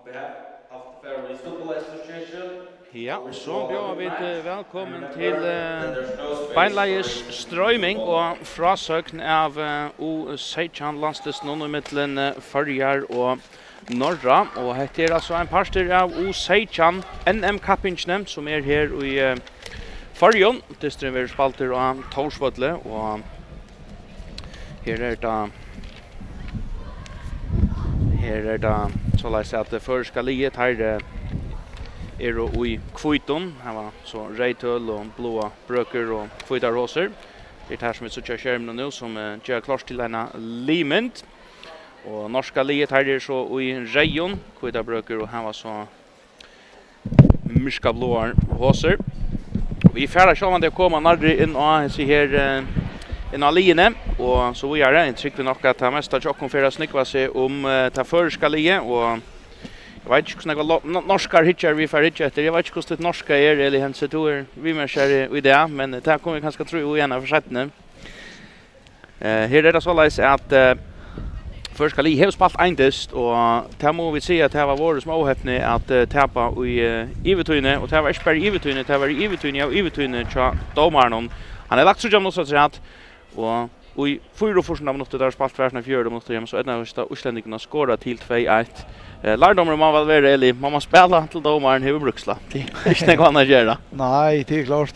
behalf of the Faroe Football Association. Ja, så blir vi velkommen til beinleies strøyming og frasøkn av U17 landstidsnån i middelen Førjar og Norra. Og dette altså en parster av U17 NM-kappingene som her i Førjon. Distren vil spalter av Torsvødle, og her det så la jeg si at før skal liet her i kviton. Her var så reitøl og blåa brøker og kvita roser. Det her som vi ser skjermen nå, som gjør klart til denne limend. Og norska liet her så i reion, kvita brøker, og her var så myrska blåa roser. Vi færre selv om det kommer nærmere inn og se her inn av liene, og så vi gjør det. Jeg trykker nok at det mest av tjokken for å snikva seg om det førerska liet, og jeg vet ikke hvordan norskar hitcher vi får hitcher etter. Jeg vet ikke hvordan det norska eller hennes to vi mer kjær i det, men det kommer vi kanskje tro igjen av forsettene. Her det så leis at førerska liet har spalt eindest, og det må vi si at det var våre som avhøpne at tapa i ivetøyne, og det var ikke bare ivetøyne, det var ivetøyne og ivetøyne til domaren. Han har lagt så jamn også til og i 44 minutter der spalt versene 4 minutter hjemme, så er det at utlendingene skåret til 2-1. Lærdommer må vel være ærlig, man må spille til dommeren i bruksla. Det er ikke noe annet å gjøre. Nei, det er klart.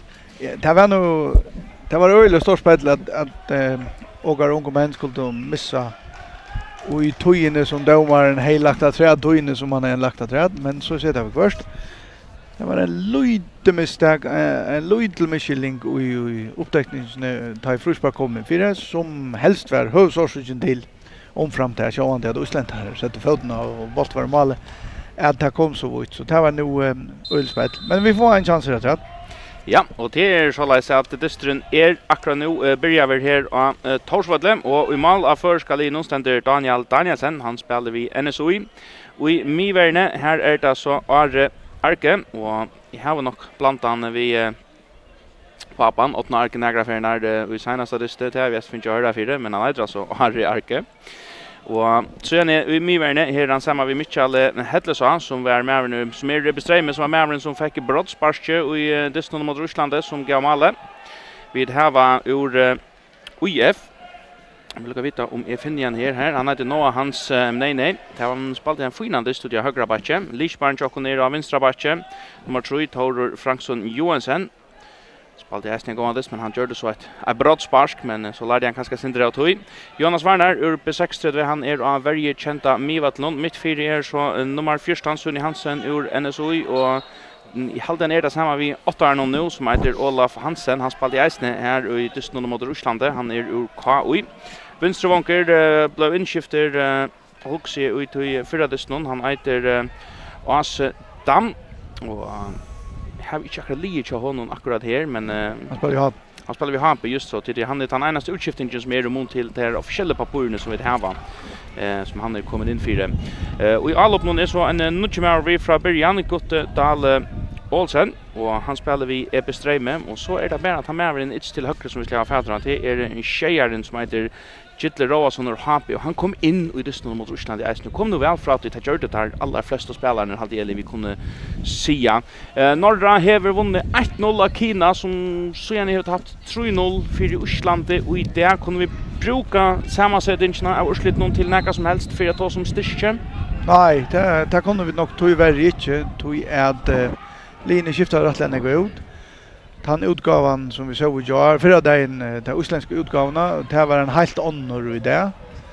Det var øyelig stort spill at åker unge menn skulle missa og i tøyene som dommeren har lagt av træd, tøyene som han har lagt av træd, men så ser det vi først. Det var en løydemistak, en løydelmiskilling i opptekningen da i Frusberg kom inn for som helst var høvsårsaken til omfram til at sjåan til at Øsland her sette føttene og valgt var malet at det kom så vidt, så det var noe ølspill. Men vi får en chans rett. Ja, og til så la jeg si at distren akkurat nå begynner vi her av Torsvødle, og i mal av før skal i noenstender Daniel Danielsen, han spiller vi NSOI, og i miverne her det så Are Arke, og jeg har nok blant annet vi papan, 8. Arke nægraferien i seneste liste til, jeg finner ikke å høre det, men han altså Are Arke. Og så i miverne her han sammen med Michael Hedlesa, som var med, som bestreime, som var med, som fikk brottsparske i Disney mot Russland, som gav male. Vi har ur UIF. Jeg vil vite om jeg finner igjen her. Han heter Noah Hans nei. Det var han spalte en finande studie av høyre bakke. Lichbarn Tjokkoner av vinstra bakke. Nummer 3, Torur Franksson Johansen. Spalte jeg en gang av det, men han gjør det så et brottsparsk, men så lærte han kanskje sindre av tog. Jonas Werner, ur B6, han av veldig kjenta Mivatlund. Mitt 4 så nummer 14, Sunni Hansen, ur NSOI, og i halden det samme vi 8 nå, som heter Olaf Hansen. Han spalte i eisene her i Disney mot Russland. Han ur KUI. Venstrevonker ble innskifter Hulksi ut i 4 Disney. Han heter Ase Dam, og jeg har ikke akkurat livet til honom akkurat her, men han spiller vi Hampe just så til han den eneste utskiftingen som imot til de offisielle papurene som vi har, som han kommet inn for. Og i alle oppnående så en nutjemær vi fra Bergen, Gutte Dahl Olsen, og han spiller vi Bestreime, og så det bare at han med en ikke til høyre som vi skal ha fædre til, en tjejeren som heter Gittle Rovason og Happy, og han kom inn i Disney mot Russland i eisen. Kom nå vel fra at det gjør det der aller fleste spillerne hadde vi kunne sia. Norra har vunnet 1-0 av Kina, som så gjerne har hatt 3-0 for Russland, og i det kunne vi bruke sammensetningene av Russland noen til noe som helst for å ta som styrke. Nei, det kunne vi nok tog verre ikke, tog at linjen skiftet rett og slett ut. Den utgaven som vi så i år, før den uslenske utgavene, det var en helt ånder i det.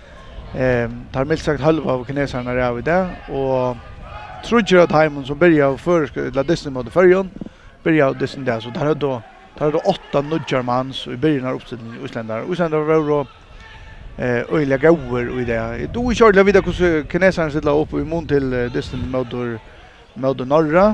Det har mildt sagt halva av kineserne av i det, og trodde at heimen som begynte av førerskapet Disney mot Førjon, begynte av Disney der, så det hadde 8 nudgermanns i begynnelsen av oppstillingen i Uslendar. Uslendar var jo øyelig gauer i det. Du er kjørt å vite hvordan kineserne sitter opp i mån til Disney mot Norra.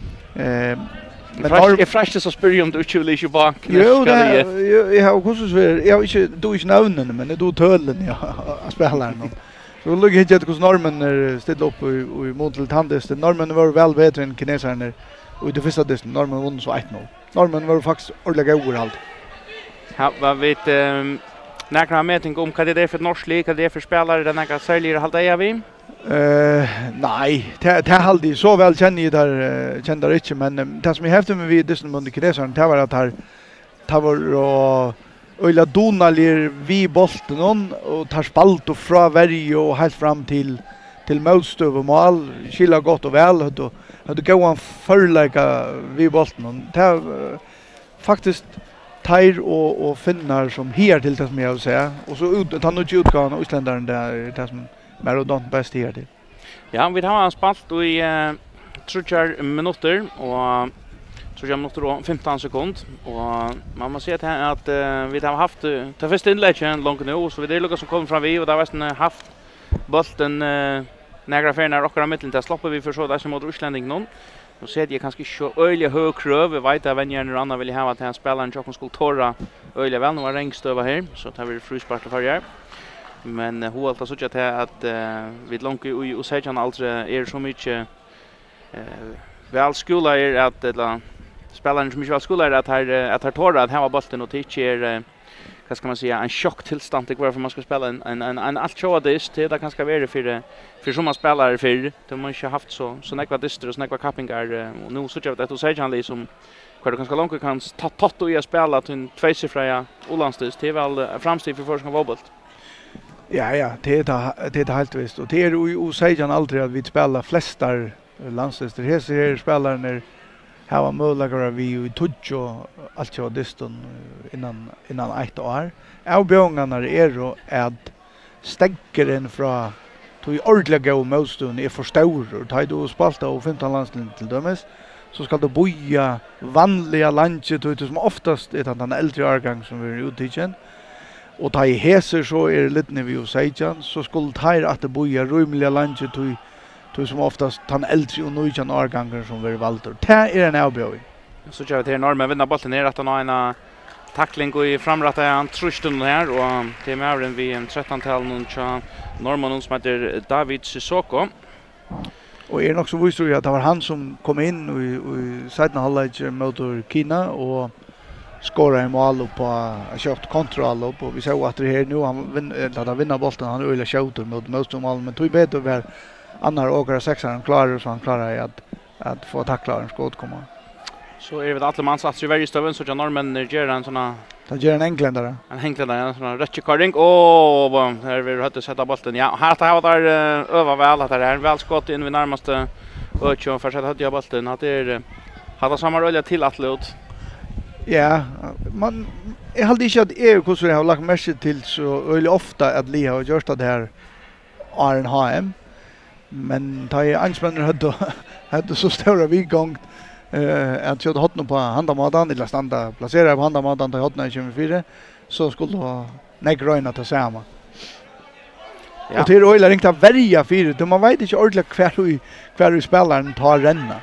Men jeg frestes å spørre om du ikke bak. Jo, jeg har hvordan svært. Jeg har ikke navnene, men jeg har tølene av spilleren. Så lukker ikke etter hvordan normen stiller opp i mån til tandisten. Normen var vel bedre enn kineserne, og i det første disten, normen vunnet så 1-0. Normen var faktisk ordentlig overalt. Ja, hva vet nærkere har mening om hva det for norsk lig, hva det for spillere, det er noe særligere halvt vi? Nej, det halde så väl känner inte, men det som jag hävde med vid Disney under kinesaren, det var att det var och ölla donalir vi bolten och tar spalt och fra Sverige och helt fram till målstöv och mål, skilla gott och väl, hade gå en förlägga vi bolten. Det faktiskt tar och finnar som här till det som jag vill säga, och så ut han och utgåvan isländaren det som Marodont bäst här till. Ja, vi har spalt i 30 minuter och 30 minuter och 15 sekunder och man måste säga att vi har haft det första inlägget långt nu, så det är lucka som kommer fram vi och där har haft bollen några färna och mitten där släpper vi för så där som mot Islanding någon. Nu ser jag kanske så öliga hög kröv, vet jag vänner andra vill ha att han spelar en chocken skulle torra öliga väl några rengstöva här, så tar vi fruspark för här. Men hur allt så att vi långt i U17 alltså är så mycket väl skola är att spelaren som mycket väl skola är att torra att ha bollen och teacher vad ska man säga en chocktillstånd det varför man ska spela en allt show det där kanske vara för som man spelar för de har inte haft så några dister och några kappingar och nu så jag vet att säga liksom kvar det kanske långt kan ta i att spela till tvåsiffriga olandstis det är väl framsteg för första våbolt. Ja, det är helt visst och det är ju säger aldrig att vi spelar flesta landslister här spelaren har möjligheter vi i touch och allt så distan innan 1 år. Avbjörningarna är att stänkeren från till ordentliga gå motstånd är för stor och tar du spalta och 15 landslinjer till dömes så ska du boja vanliga landet som oftast är den äldre årgång som vi uttiken. Och ta i heser så är det lite när vi U17 så skulle ta att boja rymliga landet till som oftast han äldre och nöjjan årgångar som vi valt. Det är en avbjörning. Så kör vi till Norway vinner bollen ner att han har en tackling och i framrätta han trusten här och till med vi en 13-tal någon norrmannen som heter David Sissoko. Och är också visst att det var han som kom in och i sidan halvlek mot Kina och skora en mål på kört kontroll och vi såg att det här nu han vinner bollen han öliga skjuter mot motståndare men tog bättre väl andra åkare sexaren klarar så han klarar att få tackla en skott komma. Så är det alla man satsar i varje stöven så att norrmän gör en såna det gör en engländare. En engländare en sån rättköring och här vill du sätta bollen. Ja, här tar jag där över väl att det är väl skott in vid närmaste och för att hade jag bollen att det hade samma olja till att låt. Ja, man jag hade inte att hur så jag har lagt märke till så öliga ofta att Lia har gjort det här Arnhem. Men ta i ansmännen hade så stora vigång att jag hade på handamadan eller standa placera på handamadan till hotna i 24 så skulle ha negröna till samma. Ja. Och till öjla ringta värja för det man vet inte ordentligt kvar spelaren tar renna.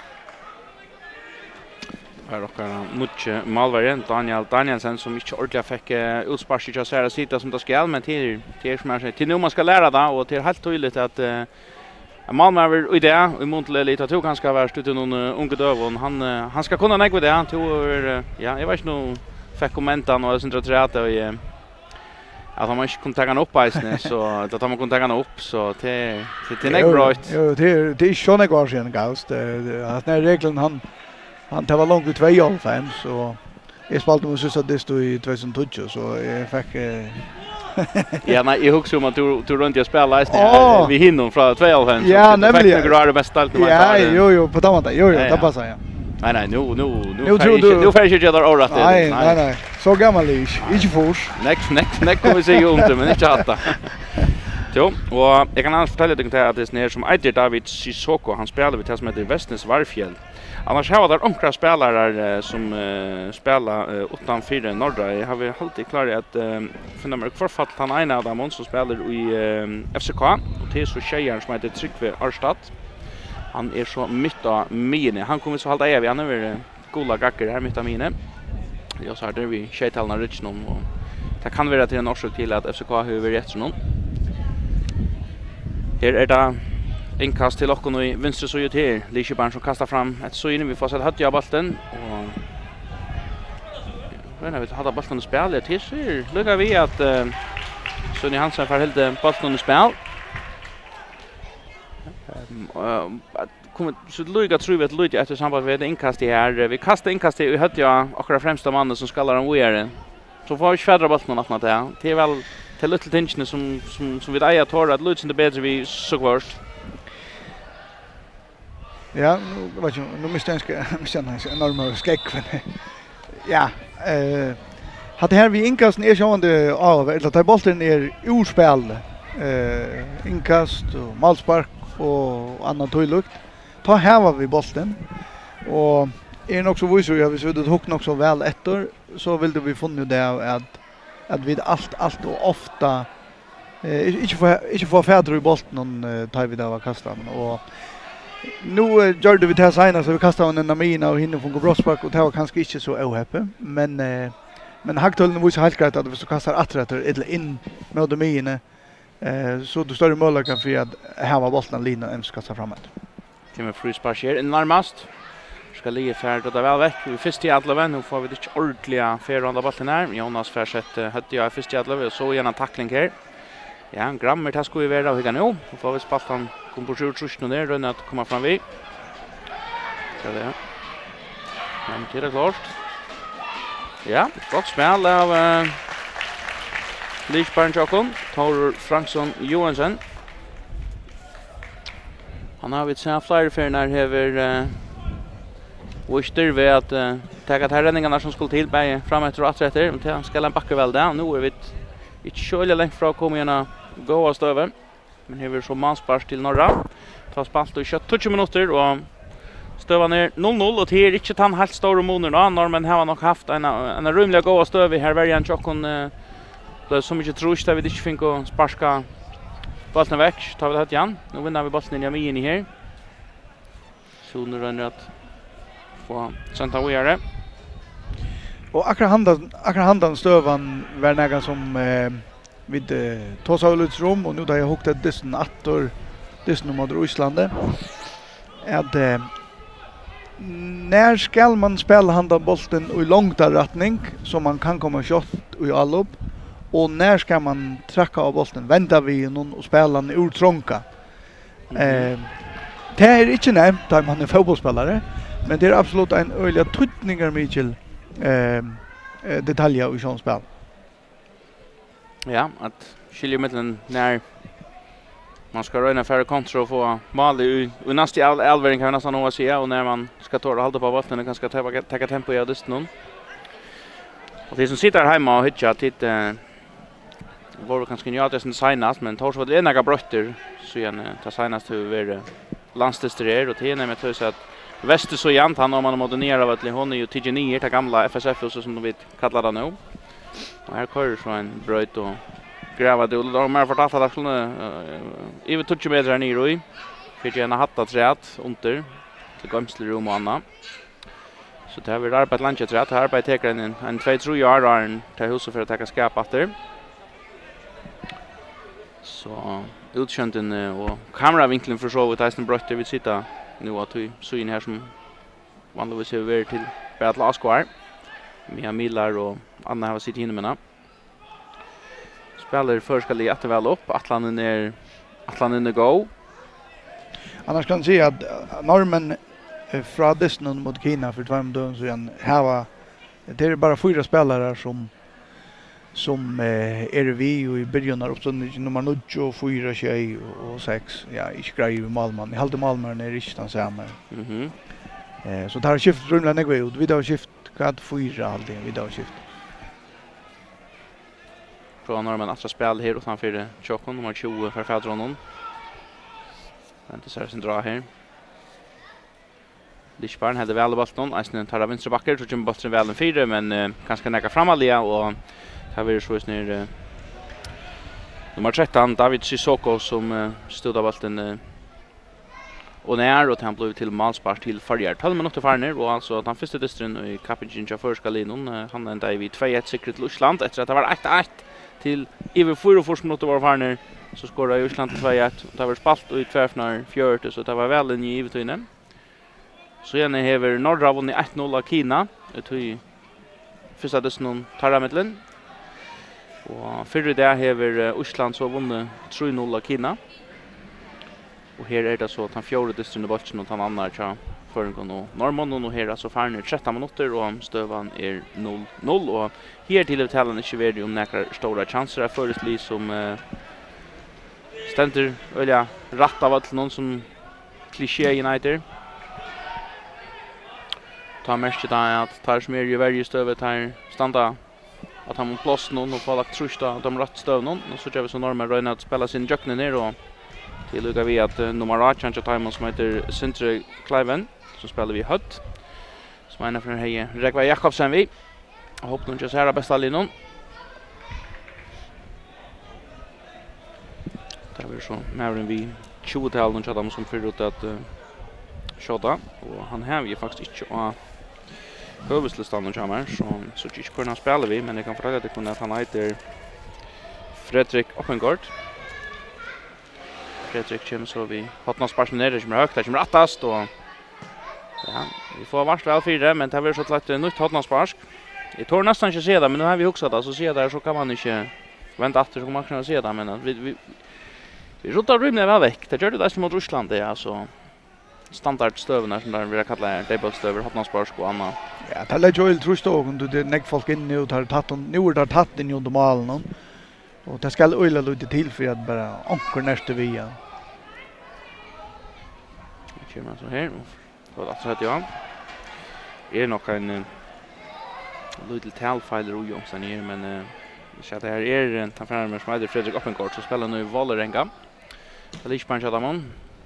Här och mycket malvariant Danielsen som inte ordentligt fick utspark i Chasera sitta som det ska men till som är till nu man ska lära det och till helt tydligt att Malmö är idé och Montle lite tror han ska vara studion någon unge döv och han ska kunna nägga det han tror ja jag vet inte nog fick kommenta och centralt och att han inte kunde ta han upp isen så att han kunde ta han upp så det är bra. Jo det är sjön går sen gast att när regeln han tar långt ut 2,5 så jag spaltade med så det stod i 2012 så jag fick ja, nej, jag huxar att du runt jag spelar vi hinner från 2,5 så ja, nämligen. Det är det bästa allt ja, jo, på tamata. Jo, det passar ja. Nej, nu får jag inte där året. Nej. Så gammal är inte fors. Next kommer vi se om det, men inte hatta. Jo, och jag kan annars fortälja dig att det är ner som heter David Sissoko, han spelar vid det som heter FSF Varpið. Annars har där omkring spelare som spelar utanför Norway. Har vi alltid klarat att finna mig kvarfatt han ena av dem som spelar i FCK och det är så tjejer som heter Tryggve Arstad. Han är så mitt av mine. Han kommer så halta evig. Han är goda gacker här mitt av mine. Jag sa där vi tjejtalna Richnon och det kan vara till en orsak till att FCK har rätt så någon. Här är det inkast till och i vänster så ut här. Lisebarn som kastar fram ett så in vi får sätta hödja bollen och men vi hade bollen att spela till så lukar vi att Sonny Hansen får helt bollen att spela. kommer så lugga tror vi att lugga efter samband med inkast i här. Vi kastar inkast i hade jag akkurat främsta mannen som skallar en weare. Så får vi färdra bollen något det. Det är väl till little tension som vi där tar att lugga inte bättre vi så kvart. Ja, vad ju nu måste jag känna en enorm skräck men ja, hade här vi inkasten är sjående av eller att bollen är urspel. Inkast och målspark och annat tøylukt. Ta här vi bollen. Och är nog så visor jag vill det hook nog så väl efter så vill vi funnit det att vi allt och ofta inte få fäder i bollen tar vi där kastan och nu gjorde vi det här senast så vi kastade en namina och hinner från brottspark och det var kanske inte så oheppe men hagtöllen visar helt klart att hvis du kastar atträtter eller in med de mine så du större möjlighet för att häva bollen lina än ska ta framåt. Kommer frispark här närmast. Ska ligga färd och det väl veck. Vi först i alla nu får vi det ordentliga färranda bollen här. Jonas Färsett hade jag först i alla och så igen en tackling här. Ja, Grammer tar skulle vara och nu. Och får vi spaltan kom på 7 ner rönn att komma fram vi. Så det. Men det är klart. Ja, gott spel av Lichbarn Jokon, Tor Fransson Johansson. Han har vid sina flyerfärnar över Wister vid att ta här räddningarna som skulle till bäge fram efter och atträtter. Men han ska en backa väl där. Nu är vi inte kölja längt från att komma igen gå av stöver. Men här är vi så manspars till norra. Ta spalt och 20 minuter och stöva ner 0-0 och det är inte han helt stora månader. Normen har nog haft en rymliga gåa stöv i här värjan Jokon. Det är så mycket trus där vi inte fick att sparska bollen väck. Tar vi det här igen. Nu vinner vi bollen in i in i här. Så nu rönner att få sänta vidare. Och akkurat handan stövan var näga som vid Tosaulutsrum och nu där jag hukte dissen attor dissen mot Ryssland. Att när ska man spela handan bollen i långt rättning så man kan komma shot i allop. Och när ska man tracka av bollen? Vända vi någon och spela den ur trånka. Det är inte nämnt att man är fotbollsspelare. Men det är absolut en öliga tutningar Michel detaljer i sånt spel. Ja, att skilja mellan när man ska röna för kontra och få mål i nästa alvering kan nästan nog säga och när man ska ta och hålla på bollen och kanske ta tempo i adisten. Och det som sitter hemma och hittar titt var kanske inte det som senast men tar så det några brotter så igen ta senast hur landstester och det med att säga att Väster så jämnt han om man modernerar av att hon är ju 10-9 det gamla FSF så som de vet kallar det nu. Och här kör så en bröt och gräva det och de har fortalt att skulle över 20 meter ner i för gärna hatta träet under till gamslerum och annat. Så det har vi arbetat lunch träet här på tar en 2-3 yard arn till huset för att ta skap efter. Så utskänden och kameravinkeln för så att det bröt vi sitta nu att vi så in här som vanligtvis över till Battle Oscar. Mia Millar och Anna har sitt inne med. Spelar för ska ligga väl upp. Atlanten är go. Annars kan jag säga att normen från Disney mot Kina för 2 dagar så igen här det är bara 4 spelare som är vi och i början av uppstånden nummer 9, 4, 6 och 6. Ja, inte grej i Malmö. I halde Malmö är inte den samma. Så det har skift rumla negve ut. Vi har skift kad 4 alltid vi har skift. Från normen att spela här utanför Jokon nummer 20 för Fadronon. Vänta så sen dra här. Lichbarn hade väl bollen. Asnen tar av vänstra backen så kommer bollen väl en 4 men kanske näka framåt och här vill så snur nummer 13 David Sissoko som stod av bollen och när och han blev till målspark till Faroe 12 minuter farner och alltså att han första distrin i Kapitän första linan han ända i 2-1 säkert till Ryssland efter att det var 1-1 till över 4 minuter var farner så skorade Ryssland 2-1 och det var spalt och i 2-4 så det var väl en givet inne. Så igen har Norra vunnit 1-0 av Kina i första distrin Tarrametlen. Och för det har Ryssland så vunnit 3-0 av Kina. Och här är det så att han fjärde distrin i bollen och han annar tja Föringen och Norrmån och här så färner 13 minuter och stövan är 0-0 och här till avtalen inte värd om några stora chanser för ett lag som ständer eller rätt av att någon som kliché United. Ta mest där att tar som är ju varje stövet här standa att han måste plås någon och få lagt trusta att de rätt stöv någon och så gör vi så Norrmån röna att spela sin jökne ner och tilluggar vi att nummer 8 change som heter Sintre Cliven som spelar vi hött. Som ena från Heje Regva Jakobsen vi. Jag hoppas nu inte så här bästa linjen. Där blir så mer än vi 20-tal och dem som för ut att skjuta och han har ju faktiskt inte av huvudlistan och jamar så inte kunna spela vi men det kan förklara det kunna att han heter Fredrik Offengård. Fredrik kommer så vi har någon sparkner som är högt där som rättast och ja, vi får vart väl för det men det har vi så lagt nytt hotnadspark. Jag tror nästan inte se det men nu har vi också det så ser där så kan man inte vänta efter så man kan se det men vi rotar rymden väl väck. Det gör det där mot Ryssland det är alltså standardstövarna som där vi kallar debuttstöver hotnadspark och annat. Ja, det är ju trust och det näck folk in nu tar tatt nu är tatt in under malen och det ska öla lite till för att bara ankor nästa via. Vi kommer så här. Och att säga ja. Är nog en lite talfiler och Jonsson här men så att det här är en tanfärmer som heter Fredrik Offengård som spelar nu i Vålerenga. Det ligger på en Chadamon.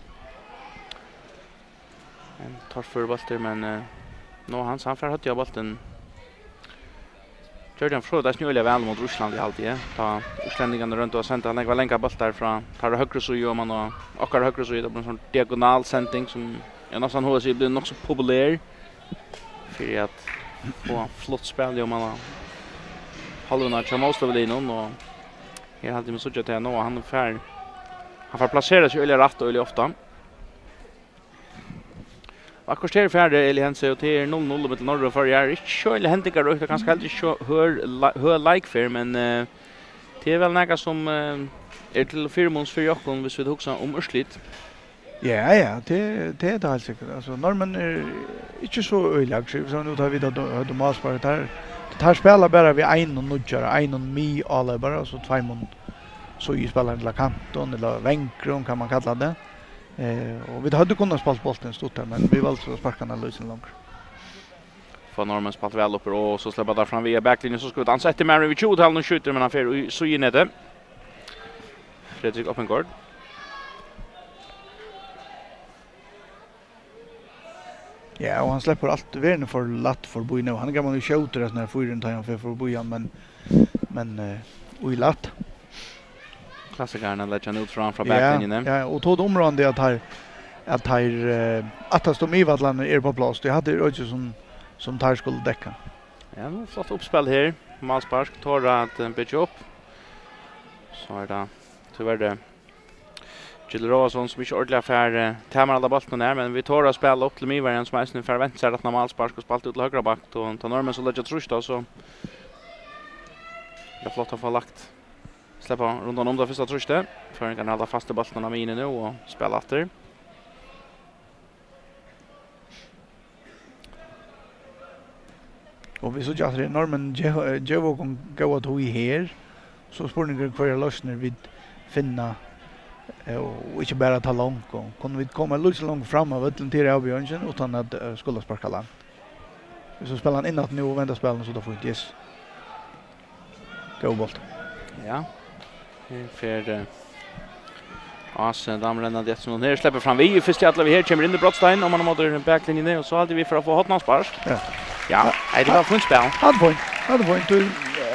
En tar för bollen men nå han fär hade jag bollen. Jordan Faroe där snöliga väl mot Ryssland i alltid. Ta utlänningarna runt och sända han var länka boll därifrån. Tar det högre så gör man och högre så det blir en sån diagonal sändning som jag nästan hör sig blir nog så populär för att få flott spel om man halvna chamost över linjen och här hade vi så att det nå han får placera sig eller rätt och eller ofta. Akkurat här färdig eller hense och till 0-0 mot Norge för jag är inte så eller händiga och det kanske inte så hör like för men det är väl något som är till firmons för Jakob hvis vi huxar om urslit. Ja, det är det helt säkert. Alltså Norrman är inte så öjlag så nu tar vi då masparet här. Det här spelar bara vi en och nudjar, en och mi alla bara så två mån så i spelar la kanton eller vänkron kan man kalla det. Och vi hade kunnat spela bollen stort där men vi valde att sparka den lösen långt. För Norrman spelar väl upp och så släpper där fram via backlinjen så ska vi dansa efter Mary vid 20-tal och skjuter men han får så in det. Fredrik Offengård. Ja, och han släpper allt värden för latt för boy nu. Han kan man ju skjuta det när fyren tar han för bojan men oj latt. Klassikerna lägger han ut från backlinjen. Ja, och tog området det att att de i vallan är på plats. Det hade ju som tar skulle täcka. Ja, nu flott uppspel här. Malspark tar att pitcha upp. Så är det tyvärr det Gilroson som inte ordentligt för tämmer alla bollen där men vi tar att spela upp till Mivaren som är nu förväntar sig att Malspark och spalt ut till högra back och tar Norrman så lägger trust då så det är flott att få lagt släppa rundan om det första trustet för kan hålla fast i bollen av inne nu och spela efter. Och vi så jag tror Norman Jevo kan gå att i här så spårningen kvar lösner vid finna och inte bara ta långt och kunde vi komma lite långt fram av vilken till avgörelsen utan att skulle sparka långt. Så spelar han inåt nu och väntar spelen så då får inte yes. Gå bolt. Ja. För damrarna det som här släpper fram vi först att vi här kommer in i Brottstein om man har backlinjen och så hade vi för att få hotnadspark. Ja. Ja, det var fint spel. Hade point till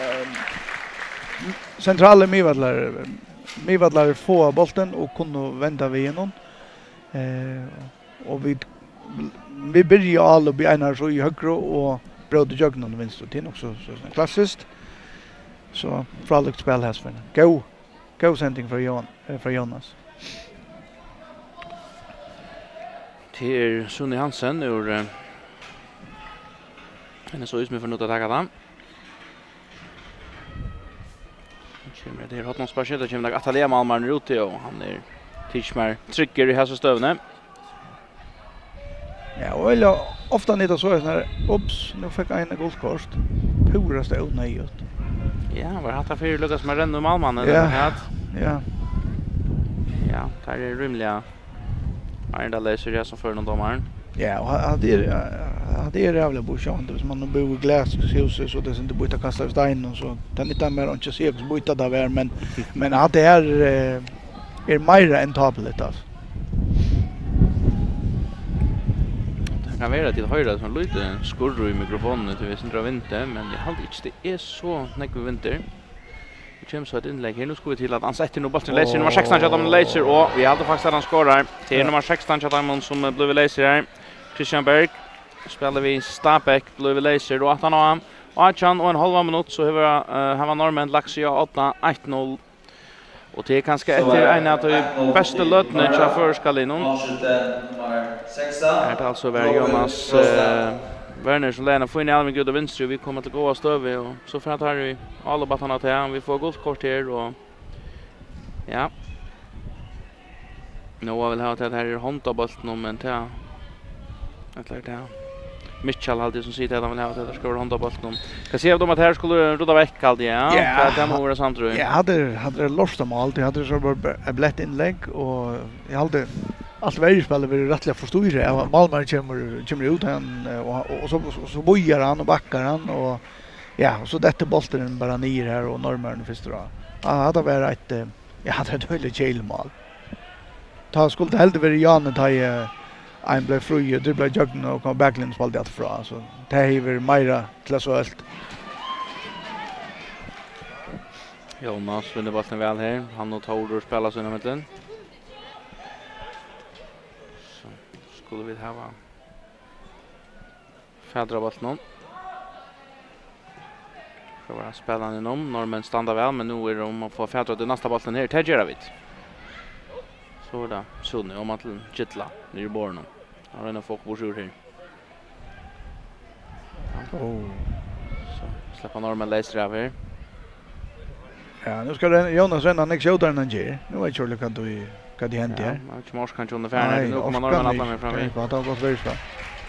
centrala Mivadlar få bollen och kunde vända vi igenom. Och vi börjar alla bli ena så i högra och bröd jögnen vänster till också så klassiskt. Så fralikt spel här för. Go sending för Jonas. Till Sunni Hansen ur han så ut med för något att ta den. Kommer det har någon speciellt att kommer att Atalia Malmar ute och han är Tidsmar trycker i hälsa stövne. Ja, och eller ofta när det så här, ups, nu fick jag en guldkort. Pura stod nöjt. Ja, var hatta för Lucas med renn Malmannen Ja. Ja. Ja, där är rymliga. Arnda läser jag som för någon domaren. Ja, och det är jävla buschant som man bor i glashuset så det inte byta kasta stein och så. Det är inte mer inte se så byta där var men att det är mer än tablet alltså. Det kan vara till höjda som lite skurr i mikrofonen till visst dra vinter men jag hade inte det är så näck vinter. Det kommer så ett inlägg här nu ska vi till att han sätter nog bollen läser nummer 16 chatta med läser och vi hade faktiskt att han skorar till nummer 16 chatta som blev läser här. Christian Berg spelar vi Stabæk blev läser och att han har Achan och en halv minut så har han normen Laxia 8-1-0 och det är kanske efter en av de bästa lötna i förskalinon. Det är alltså var Jonas Werner som lämnar får in i allmän god och vänster vi kommer till gå stöve och så för att här vi alla batarna till han vi får guldkort här och ja. Nu vill ha att det här är handbollen men ta eller det. Mitchell hade som sitter där han vill ha att det ska vara handbollen. Kan se om att här skulle rota veck alltid ja. Det var våra sant tror jag. Jag hade lost dem allt. Jag hade så bara blött inlägg och jag hade allt varje spelare vill rättliga förståra. Malmö kommer ut han och så bojar han och backar han och ja, och så detta bollen bara ner här och norrmän först då. Ja, hade varit ett jag hade ett väldigt kälmål. Ta skulle helt vara Janne ta en blev fri och dribbla juggen och kom backlinjen spalt att fra så det är mera klassölt. Jonas vinner bollen väl här. Han och Tauder spelar sig i mitten. Så skulle vi ha fädra bollen. För vara spelaren inom. Normen stannar väl men nu är det om att få fädra till nästa bollen här. Tegeravit. Så då. Så nu om att Gittla ner i borren. Har en folk bor sur här. Så släpper Norman läser av här. Ja, nu ska Jonas renna nästa showdown han ger. Nu vet jag inte vad det händer här. Ja, inte mors kanske under färden. Nu kommer Norman alla med fram. Ja, det har gått väldigt bra.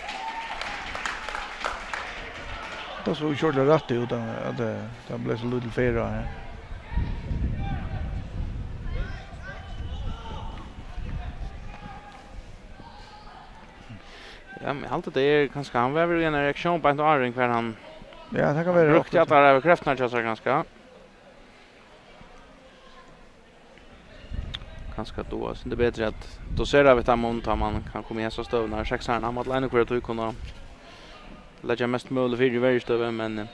Det så körde rätt ut att det blev så lite fel här. Ja, men allt det är ganska han var väl en reaktion på en arring för han. Ja, det kan vara riktigt att det är kräftorna så ganska. Ganska då så det är bättre att då ser vi att man kan komma in så stöv när sexan har mot line kvar att kunna lägga mest möjligt för varje stöv men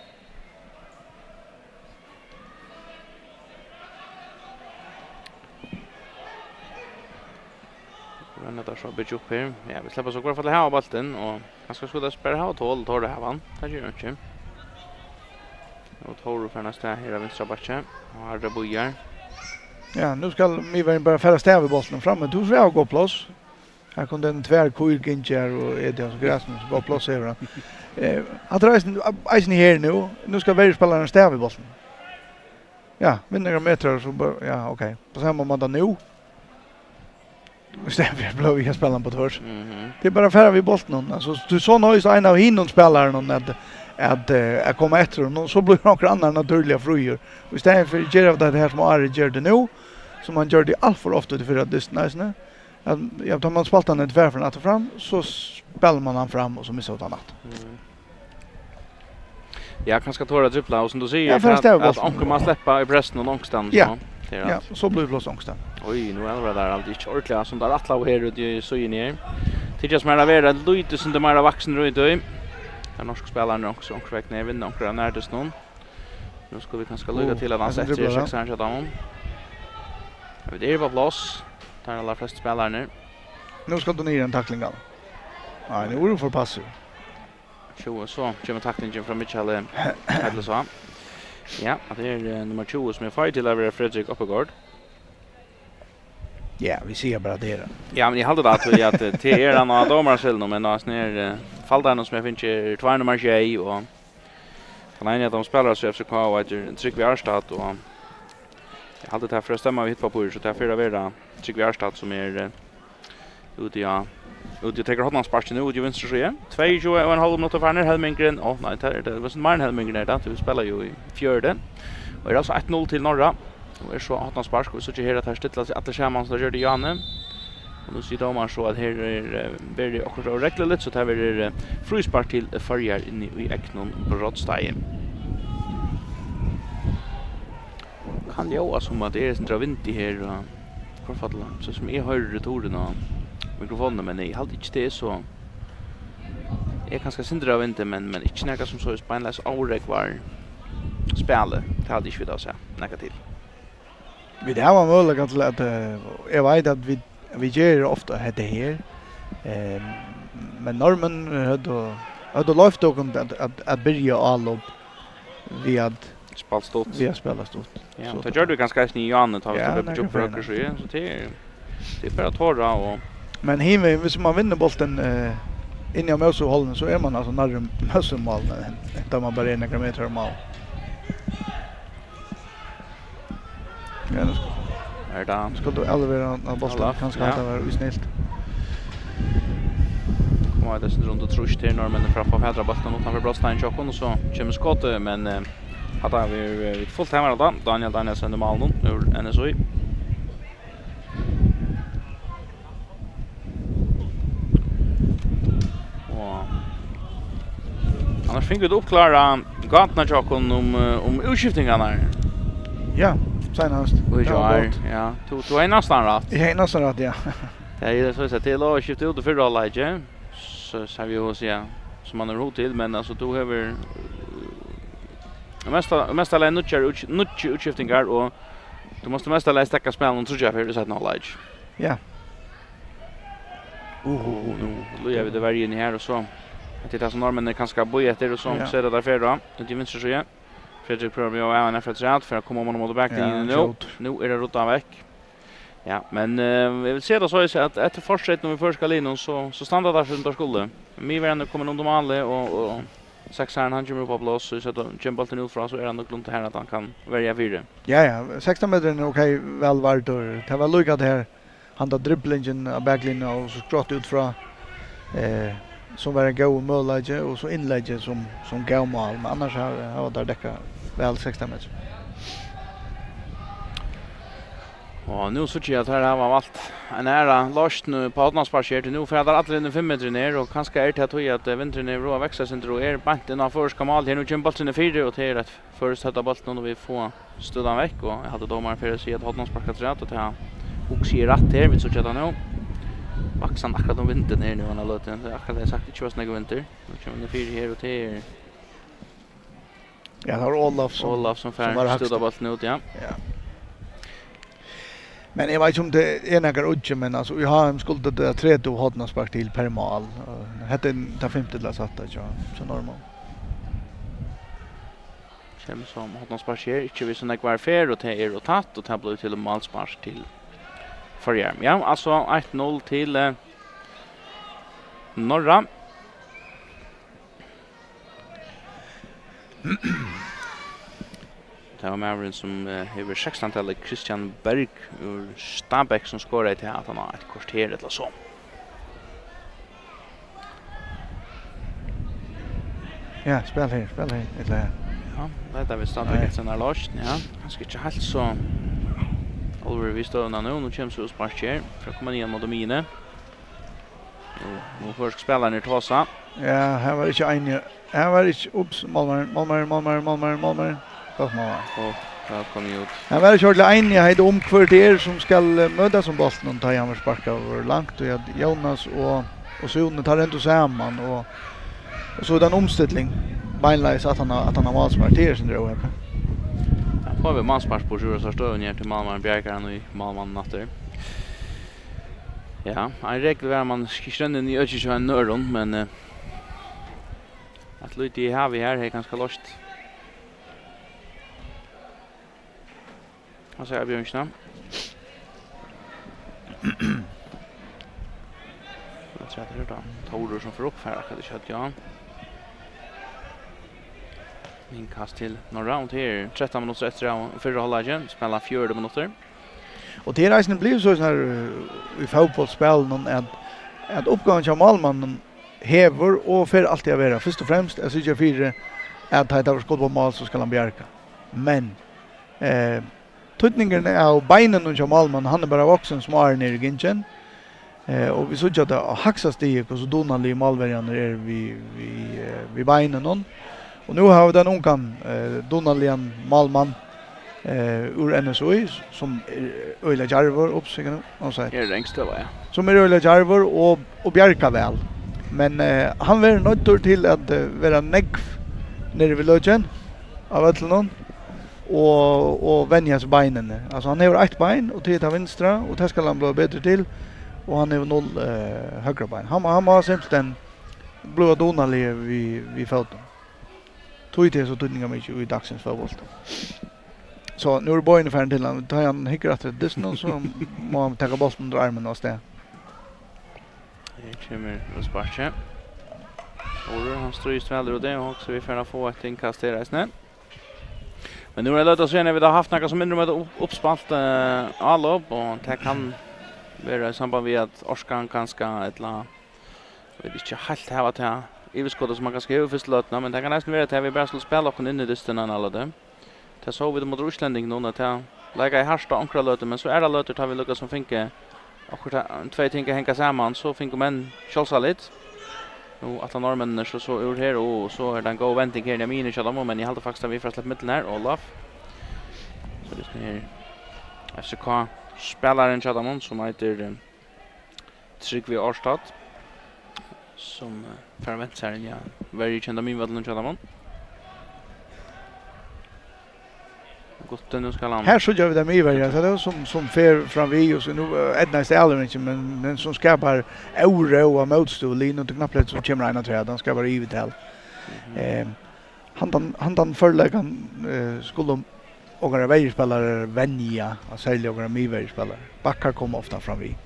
men det så bit upp här. Ja, vi släpper så kvar för att ha bollen och ganska skulle spela ha 12 tar det här vann. Det gör inte. Och Toro för nästa här i vänstra backen. Och Arda bojar. Ja, nu ska vi bara färra stäv i bollen fram. Men du ska jag gå plats. Här kom den tvär kujkincher och är det så gräsmen så gå plats över. Att reisen här nu. Nu ska vi spela en stäv i bollen. Ja, vinner meter så bara ja, okej. På samma måte nu. Stämmer blå vi spelar på tvärs. Det är bara färra vi bollen alltså du så nöjs en av hinnon spelaren och att komma efter och så blir några andra naturliga fröjer. Och istället för ger av det här som är gör det nu som man gör det allt för ofta för att distance. Att tar man spaltar den tvär från att fram så spelar man han fram och så missar han annat. Ja, kanske tåra dribbla och som du säger att onkel man släppa i pressen och någonstans så. Ja, så blir det blåsångsten. Oj, nu är det där alltid ordentligt som där alla här ute i så ner. Tidigare som är det lite som det mer vuxen runt i. Den norska spelaren också väck ner vinner och närmast någon. Nu ska vi kanske lägga till att han sätter 6 här så där. Det är på plats. Tar alla flesta spelare nu. Nu ska du ner en tackling då. Nej, nu är du för passiv. Så kommer tacklingen från Mitchell eller så. Ja, det är nummer 20 som är fight till över Fredrik Uppegård. Ja, vi ser bara det. Ja, men jag hade det att det är en av domarna men alltså när fallde som jag finner 2 nummer 6 och kan ena de spelar så FSK och att tryck vi Arstad och hade det här för att stämma vi hittar på så det är för att vara Tryggve Arstad som är ute och tar hotnansparken nu ute i vänster sida. 22,5 minuter för ner Helmingren. Nej, det var sån man Helmingren där. Vi spelar ju i fjärde. Och det är alltså 1-0 till Norra. Och är så hotnanspark och så tycker jag att här stilla sig att Scherman så gör det Janne. Och nu ser domaren så att här är väldigt också reglerligt så det här blir frispark till Faroe inne i Eknon Brottstein. Kan jag som att det är sånt vind i här korfatla så som jag hör returen och mikrofonen men jag hade inte det så jag kanske syndra av inte men inte något som så är spineless avreg var spela det hade inte vi då så negativt. Vi det har möjlighet till att jag vet att vi gör ofta det här. Men normen hade lovt att börja all vi hade spelat stort. Ja, det gör du ganska snabbt i Janne tar vi på jobb för så det är för att hålla och men hemma hvis man vinner bollen in i Mosehållen så är man alltså närmare Mosemål där man bara är några meter mål. Ja, är det ska du elvera bollen kanske att det var snällt. Kommer det runt och trust till normen för att få fädra bollen utanför Brottstein chocken och så kommer skottet men hade vi fullt hemma då Daniel Danielsen i mål nu ur NSOI. Annars fick vi uppklara gatna chocken om utskiftningarna. Ja, senast. Ja, du är nästan rätt. Jag är nästan rätt, ja. Det är så att till att skifta ut för alla inte. Så har vi ju så som man har råd till men alltså då har mest alla nutcher utskiftningar och du måste mest alla stäcka spelen tror jag för det så att knowledge. Ja. Nu gör vi det varje in här och så. Det är så normen kanske boja efter och så ser det därför då. Det är vinst så ja. Fredrik prövar ju även efter att för att komma mot backen nu. Nu är det rotat väck. Ja, men vi vill se då så att efter fortsätt när vi först ska linjen så stannar där runt skulle. Vi vill ändå komma runt om alla och sexan han kommer på plats så att Jimbolten ut från så är han nog lugnt här att han kan välja fyra. Ja, 16 meter är okej väl vart det var lyckat här. Han tar dribblingen av backlinjen och så skott ut från som var en god målläge och så inlägge som gav mål men annars har det täcka väl 16 meter. Och nu så tycker jag att här har valt en ära last nu på Adnarsparket nu för att alla in 5 meter ner och kanske är det att vintern är bra växa sen tror är banten av första kamal här nu kommer bollen 4 och det är rätt först sätta bollen och vi får stöda veck och jag hade domaren för att se att Adnarsparket rätt och ta och se rätt här vi så att nu Vaxan akkurat om vintern här nu han har låtit akkurat det sagt inte var snägg vinter nu kommer det 4 här och det är ja har Olaf som för stöda bollen ut ja. Men jag vet inte om det är några udge men alltså vi har en skuld att 3 hotnarspark till per mål. Hette ta 50 la satta så normalt. Känns som hotnarspark är inte vi såna kvar fair och det är rotat och det blir till målspark till Faroe. Ja, alltså 1-0 till Norra. Det var Marin som har 16-tallet Christian Berg ur Stabæk som skorar till att han har ett kvarter eller så. Ja, spel här. Ja, det är vi Stabæk sen är låst. Ja, kanske inte helt så. Oliver vi står nu kommer så spark här för att komma ner mot Domine. Och först spelar ni Tosa. Ja, här var inte en. Här var inte ups Malmar. Och där kom ut. Han var kört en jag hade omkvarter som ska möta som bollen och ta han sparka över långt och Jonas och Sune tar ändå samman och så den omställning beinleis att han har målsparter sin drog här. Ja, får vi målspark på så står ner till Malmar Bjärkaren och Malmar natter. Ja, en regel var man skränden i ökigt en nörron men att lite i har vi här är ganska lost. Vad säger Björnsson? Jag tror att det är då Torur som får upp här kan det köra ja. Inkast till norra till 13 minuter efter och förra halvlek spelar 4 minuter. Och det reisen blir så här i fotbollsspel att uppgången till målmannen häver och för alltid att vara först och främst jag tycker för att han tar skott på mål så ska han bjärka. Men tutningen av benen och till målmannen han är bara vuxen smarare ner i gingen. Och vi såg att det haxas det och så donali målvärjan är vi benen någon. Och nu har vi den ungan Donalian Malman ur NSOI som öjla jarvor uppsigen och så här. Är det längst då ja. Som är öjla jarvor och bjärka väl. Men han var nöjd till att vara negg nere vid lögen av ötlen och vänjas benen. Alltså han har ett ben och till vänstra och det ska han bli bättre till och han har 0 högra ben. Han har sämst den blå Donali vid foten. Tog det så tudningar mycket i dagsens fotboll. Så nu är boyen ungefär till han tar han hickar att det är någon som må han ta bollen under armen och stå. Det kommer Rosbache. Och han står just väl och det och också vi får få ett inkast i resten. Men nu är det lätt att se när vi har haft några som mindre med uppspalt alla upp och det kan vara i samband med att Orskan ganska ett la vet inte helt här att jag Iveskottet som man kan skriva först lötna, men det kan nästan vara att vi bara skulle spela och in i dysten alla det. Det så vi det mot Rysslanding nu att jag lägger i harsta ankra löter, men så är det löter tar vi lucka som finke och två ting hänga samman så finke men chalsa lite. Nu att normen så ur här och så är den go venting här i min så men i håller faktiskt vi för släpp mitten här Olaf. Så det är FSK spelaren Chadamon som heter Tryggvi Årstad. Som förväntar sig väldigt kända min vad lunch Chadamon. Gott nu ska han. Här så gör vi det med Ivar så det som fer fram vi och så nu Edna Ställer inte men som skapar oro och motstånd in och knappt så kommer han träd han ska vara givet till. Han förläggan skulle några vägspelare vänja att sälja några mivägspelare. Backar kommer ofta fram vi.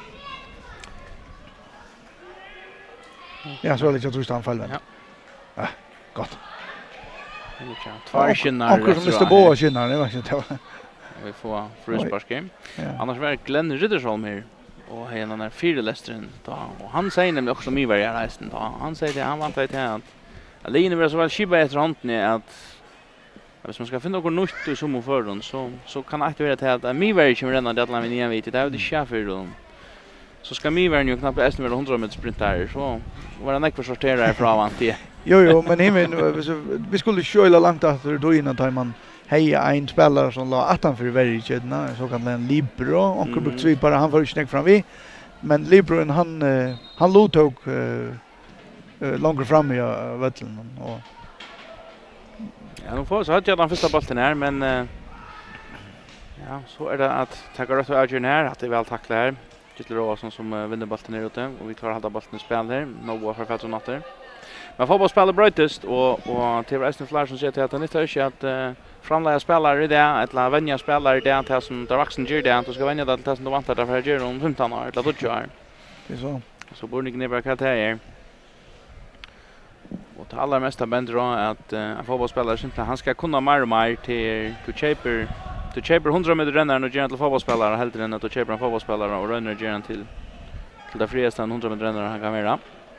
Ja, så är det jag tror han faller. Ja. Gott. Två skinnar. Och som måste bo skinnar, det var inte det. Vi får fruspark. Annars var Glenn Riddersholm här och han är fyrlestren då och han säger nämligen också mig var jag resten då. Han säger att han väntar till att Aline vill så väl skibba efter handen att hvis man ska finna något nytt i som förrun så kan det vara till att mig var kommer renna det alla vi nya vet det är det cheffer då. Så ska mig vara ju knappt ästen med 100 meter sprint där så var det näck för sortera ifrån avant det. Jo, men vi skulle köra långt efter då innan tar man heja en spelare som la 18 för värjkedna så kan den Libro och brukar svipara han får ju snäck fram vi men Libro han låtog långt fram i vattnen och ja, nu får så hade jag den första bollen här men ja, så är det att ta rätt och avgöra här att det väl tackla här. Gytler Råsson som vinner bollen ner ute och vi klarar att hålla bollen i spel här. Noah för Faroe natter. Men fotbollsspelare brötest och till resten fler som säger att det inte är att framlägga spelare i det eller vänja spelare i det till som där vuxen gör det att ska vänja det till som de vantar därför att göra om 15 år eller 20 år. Det är så. Så borde ni bara karaktärer. Och det allra mesta bänder att en fotbollsspelare simpelt han ska kunna mer och mer till chaper 100 meter rennaren och göra till fotbollsspelare helt än att chaper en fotbollsspelare och rönner göra till det friaste 100 meter rennaren han kan vara.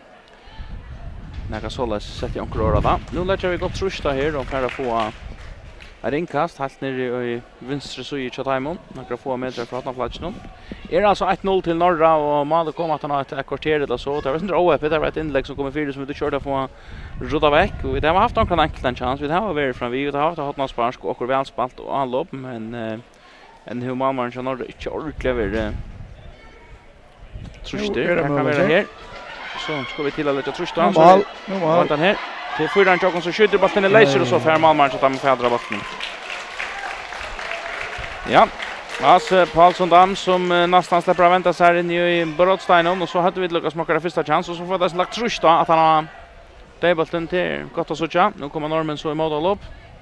Näka sålas sätter jag några då. Nu lägger vi gott trusta här och för att få en inkast helt ner i vänstra så i Chatham. Några få meter från platsen. Är alltså 1-0 till norra och mål kommer att han har ett kvarter eller så. Det var inte OF det var ett inlägg som kommer fyra som vi körde på rota veck och vi har haft någon enkelt en chans. Vi har varit från vi har haft någon sparsk och väl spalt och anlopp men en hur man kan inte ordentligt över truster kan vara här. Så ska vi till att lägga trusta så nu var den här till förran chocken så skjuter bollen i laser och så för Malmö så tar man färdra bollen. Ja. Alltså Paulsson Dam som nästan släpper att vänta sig in i Broadsteinen och så hade vi lyckats smaka första chans och så får det lagt trusta att han har bollen till gott och så nu kommer Normen så i mål upp.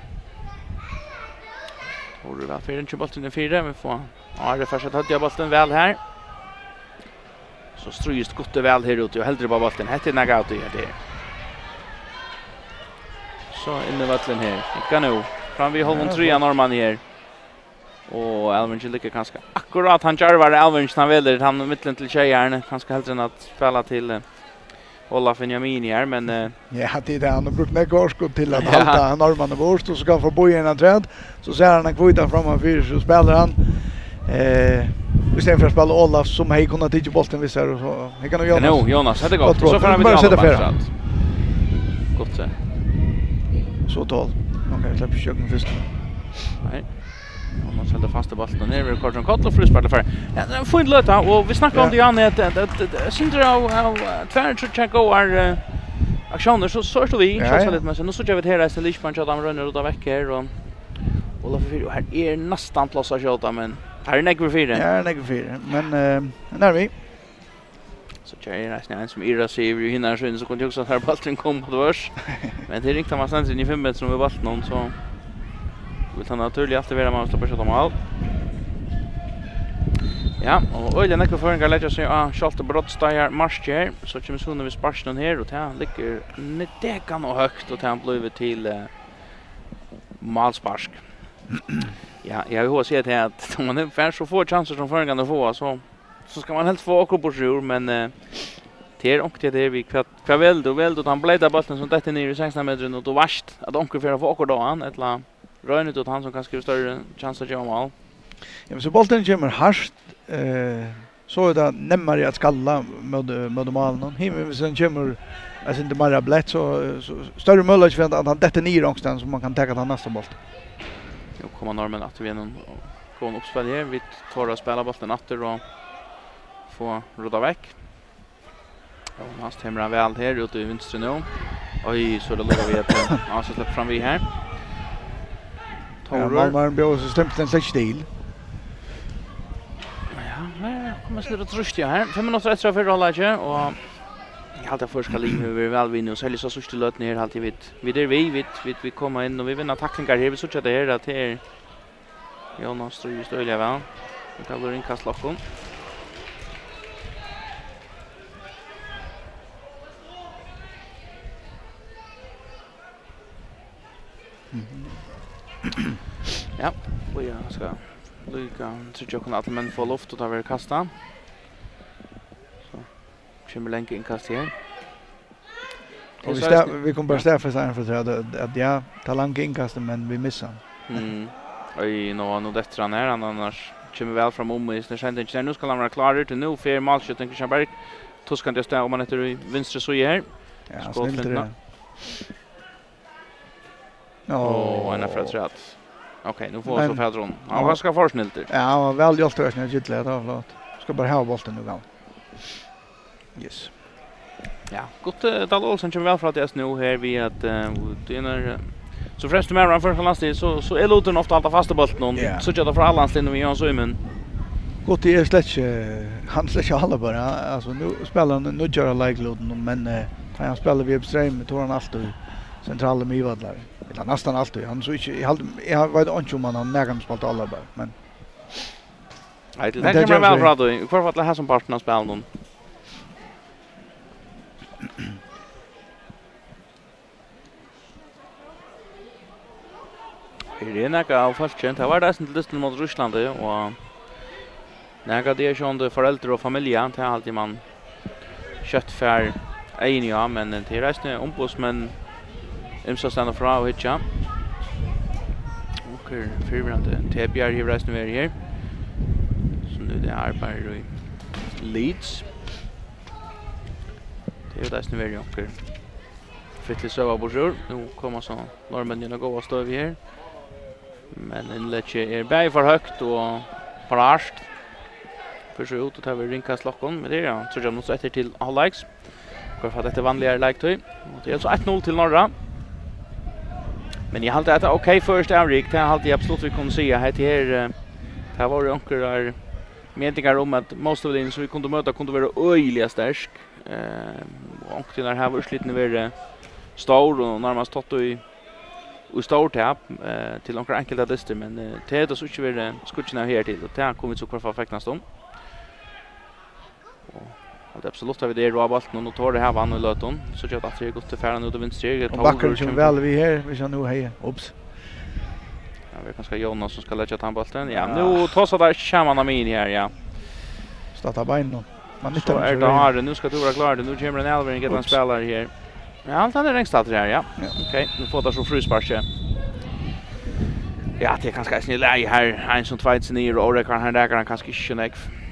Och det var 4 bollen i 4 vi får ja det första hade jag bollen väl här. Så ströjst gott och väl här ute och hellre bara bollen hette naga ut i det. så in i vattlen här. Kan nu fram vi håller 3 norrman här. Och Alvin ligger ganska akkurat han jarvar Alvin han väljer han mitten till tjejerna ganska helt än att spela till Olaf Benjamin här men ja det han har brukt mycket årskott till att hålla norrmannen bort och så ska få bojen en träd så ser han kvitan framför så spelar han istället för att spela Olaf som hej kunna titta bollen vi ser och så det kan Jonas. No, Jonas hade gått så får vi sätta för. Gott så. Så tål. Okej, släpp köken först. Nej. Man sätter fast i bollen ner vid korten kott och frispark för. Ja, det får inte löta och vi snackar om det igen att syndra av tvär så check går aktioner så står vi så lite men så nu så jag vet här är Lichman att de runner ut av veck här och Olaf för här är nästan plats att skjuta men här är nägg för det. Ja, nägg för men när vi så tjejer är en som Ira ser ju hinner så in så kunde också att här bollen kom på vars. Men det riktar man sen in i 5 meter med bollen så vill han naturligt alltid vara med och stoppa skjuta mål. Ja, och öliga näkva föringar lägger sig Schalte Brottsteyer Marscher så kommer så när vi sparsen här och han ligger nedekan och högt och han blir till målspark. Ja, jag vill säga det att om man är så få chanser som föringarna får så ska man helst få åka på sjur men det och det vi kväll och han blev där bollen som detta ner i 16 meter och då vart att onkel för att få åka då han eller rönet åt han som kan skriva större chanser till mål. Ja, men så bollen kommer harst så är det närmare att skalla med målen. Himmel sen kommer alltså inte bara blött så större möjlighet för att han detta ner någonstans så man kan ta den nästa boll. Nu kommer normen att vi någon kon uppspel här. Vi tar och spelar bollen åter och få rodda veck. Och hans hemra väl här ute i vänster nu. Oj, så det lägger vi att så släpper fram vi här. Malmö blir så stämt en slags stil. Ja, här kommer sluta trust här. 5 minuter extra för hållet och jag hade först ska linje vi väl vinna och så är så sista löt ner alltid vi kommer in och vi vinner tacklingar här vi så att det här att här Jonas tror ju stöliga väl. Vi tar in kastlockon. Ja, och jag ska lycka så jag kan alltid men få luft och ta över kasta. Så kommer länge inkast här. Och vi kommer bara stäffa sen för att ja, ta långt inkast men vi missar. Oj, nu det han är annars kommer väl fram i det känns inte nu ska han vara klar till nu för målskott tänker Schamberg. Toskan det står om man heter i vänstra så här. Ja, snällt det. En afrätträtt. Okej, nu får så Fedron. Han ska få snällt. Ja, han var väl hjälpt oss när det lät av låt. Ska bara ha bollen nu gång. Yes. Ja, gott Dal Olsen kommer väl för att det nu här vi att det är så förresten med för landstid så är låten ofta alltid fasta bollen så jag då för alla landstid och vi gör så men gott det är släck han släck alla bara alltså nu spelar han nu gör låten men han spelar vi extrem tror han alltid centrala mivadlar. Eller nästan alltid. Han så inte jag vet inte om han nägam spalt alla bara men nej det kan man väl prata i för att ha som partner spela någon. Det är näka av falskent. Det var det som till mot Ryssland och näka det är ju ändå föräldrar och familj han tar alltid man kött för en ja men det är resten ombosmän så stannar Faroe hitcha. Okej, förbrände. TBR här resten är här. Så nu det är bara i Leeds. Det är det som är ju okej. Fittlig så på jord. Nu kommer så norrmännen gå och stå vi här. Men en läcke är bäj för högt och parasht. För så ut att ha rinkast lockon med det ja. Tror jag måste efter till all likes. För att det är vanligare like det är alltså 1-0 till norra. Men jag hade att okej först avrik det hade absolut vi kunde se här till här var det onkel meningar om att måste väl in så vi kunde möta kunde vara öjliga stark och till när här var sliten över stor och närmast tått i stor tap till några enkla dyster men det då så inte vi skutchen här till och det kommer så kvar för fäktnas om Det absolut har vi det i bollen och tar det här vann och löton. Så jag att det är gott till färden ut och vänster. Och backar som väl vi här, vi ska nu heja. Oops. Ja, vi kanske Jonas som ska lägga tandbollen. Ja, nu tossar där Shaman min här, ja. Starta benen. Man Så är det här, nu ska du vara klar. Nu kommer en Elver och en spelare här. Ja, allt han är längst här, ja. Okej, nu får det så frusparke. Ja, det är kanske en läge här. En som tvätts ner och det kan han där kan kanske inte.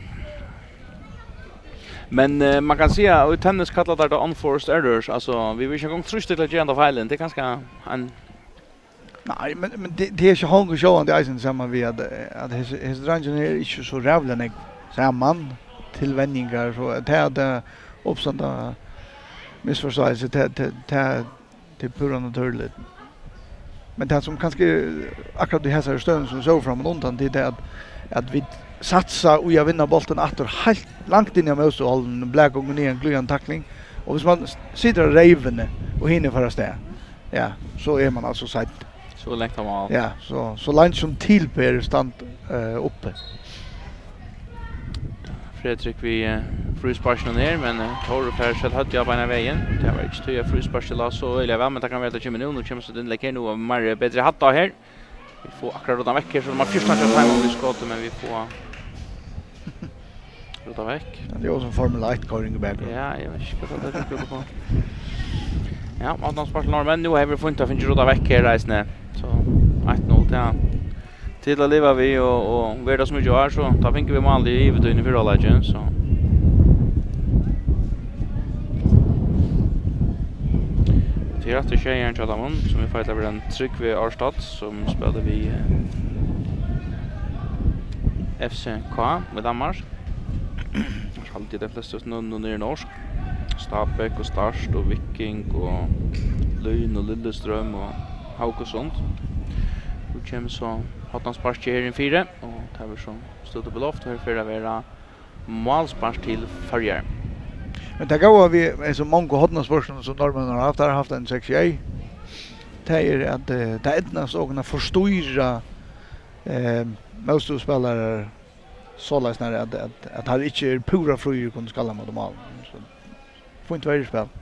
Men man kan säga att tennis kallar det unforced errors. Alltså, vi vill inte gång trösta till att göra feilen. Det är ganska en... Nej, men det är inte hång och sjående eisen samman vid att his drangen är inte så rävlig samman till vändningar. Så det är det uppstånda missförståelse till pura naturligt. Men det som kanske akkurat det här stöden som så fram och undan det är att vi satsa och jag vinner bollen åter helt långt in i motståndaren bläck och ner en glöjande tackling och hvis man sitter revne och hinner för det ja så är man alltså sett så längt av mål ja så långt som tillper stand uppe Fredrik vi frusparken ner men Torre Persson hade jag på den vägen det var inte till frusparken så eller väl men det kan vara 20 minuter kommer så den lägger nog mer bättre hatta här vi får akkurat den veckor så de har första time om vi skottar men vi får rota veck. Det är också Formel 1 going back. Ja, jag vet inte vad det är på. Ja, Adnan Spartan men nu har vi funnit att finna rota veck här reisne. Så 1-0 ja. Till att leva vi och värda som vi gör så då fick vi mål i givet in i förra lagen så. Till att tjejen Chadamon som vi fightar med en tryck vid Arstad som spelade vi FCK med Danmark. Alltid det flesta någon ner norsk. Stabæk och Starst och Viking och Lyn och Lilleström och Haukosund. Nu kommer så Hottan Sparsk här i 4 och det här så stod på loft här för att vara målspark till Faroe. Men det går vi är så många Hottan Sparsk som norrmännen har haft en 6 det är att det ändå så kunna förstora motståndarspelare så läsnar att han inte är pura fri kunde skalla mot dem all. Så får inte vara spel.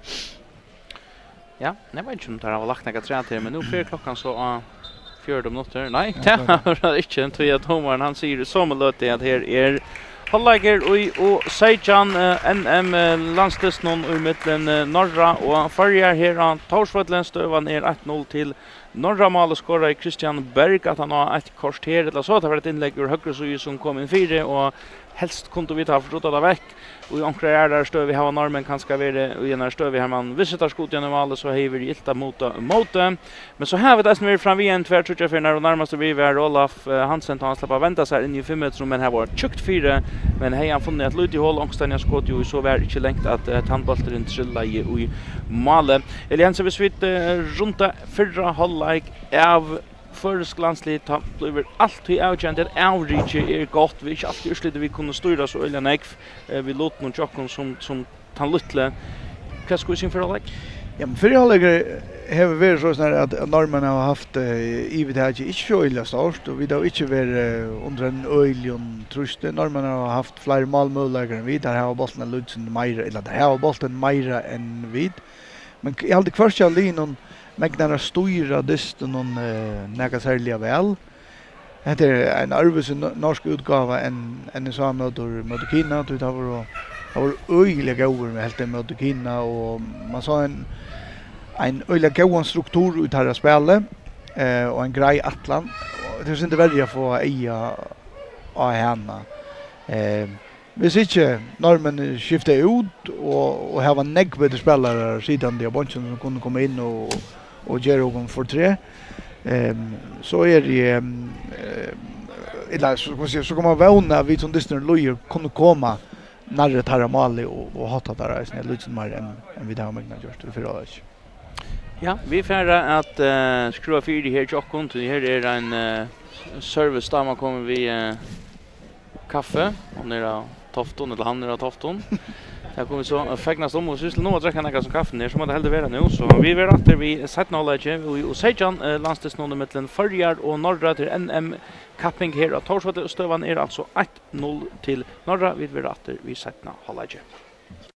Ja, nej vet inte om det har lagt några trän till men nu för klockan så 4 minuter. Nej, det är inte en till att domaren han säger som låt det att här är halvläger och Seijan NM landstest någon i mitten norra och Faroe här Torsvallen stövan är 1-0 till norra mål skorar Christian Berg att han har ett kort här eller så att det var ett inlägg ur höger så som kom in 4 och helst kunde vi ta förstått det veck och i omkring där stöv vi har normen kanske vara och när stöv vi här man visitar skot genom alla så har vi ilta mot men så här vet jag som fram vi en tvär tror jag för när närmaste vi var Olaf Hansen han släppa vänta sig in i 5 meter men här var tjukt 4 men hej han funnit ett lut i håll omständiga skott ju så var inte längt att handbollen trilla i målet eller så vi svit runt förra halvlek av försklandsligt har blivit alltid outgent att outreach är gott vi inte alltid urslit vi kunde styra så eller nej vi låt någon chocken som tan lite vad ska vi se för halvlek ja men för halvlek har vi varit så att norrmännen har haft i vid här inte så illa start och vi då inte varit under en ölion trust norrmännen har haft fler målmöjligheter än vi där har bollen Ludsen Meira eller där har bollen Meira än vid men jag hade först jag linon mägnar styra dysten någon näga särliga väl. Det är en arbets norsk utgåva en så mot Kina då det var öliga gåvor med helt mot Kina och man sa en öliga gåvan struktur ut här spelet och en grej atlan. Det är inte välja få eja av henne. Hvis ikke normen skiftar ut och har en negbete spelare sidan de bunchen som kunde komma in och göra någon för 3 så är det eller så kommer man våna vid som distner lojer kunde komma när tar mål och hata där är snäll lite mer än vi har magna gjort för oss. Ja, vi färra att skruva 4 här jockon till här är en service där man kommer vi kaffe och nere Tofton eller han är Tofton. Jag kommer så fägnas om och syssla nog att dricka några som kaffe ner som det helt vara nu så vi vill att vi sätter knowledge och Seijan landstesnående mellan Faroe och norra till NM capping här att Torsvallen stövan är alltså 1-0 till norra vi vill att vi sätter knowledge.